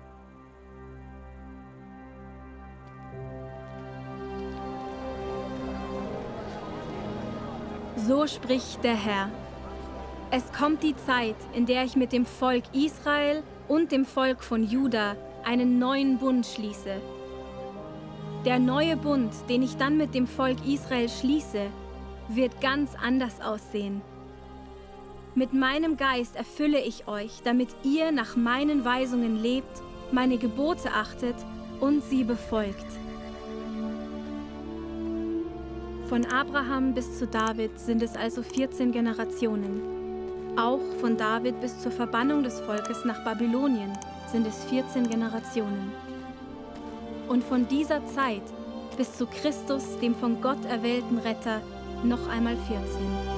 So spricht der Herr. Es kommt die Zeit, in der ich mit dem Volk Israel und dem Volk von Juda einen neuen Bund schließe. Der neue Bund, den ich dann mit dem Volk Israel schließe, wird ganz anders aussehen. Mit meinem Geist erfülle ich euch, damit ihr nach meinen Weisungen lebt, meine Gebote achtet und sie befolgt. Von Abraham bis zu David sind es also 14 Generationen. Auch von David bis zur Verbannung des Volkes nach Babylonien sind es 14 Generationen. Und von dieser Zeit bis zu Christus, dem von Gott erwählten Retter, noch einmal 14.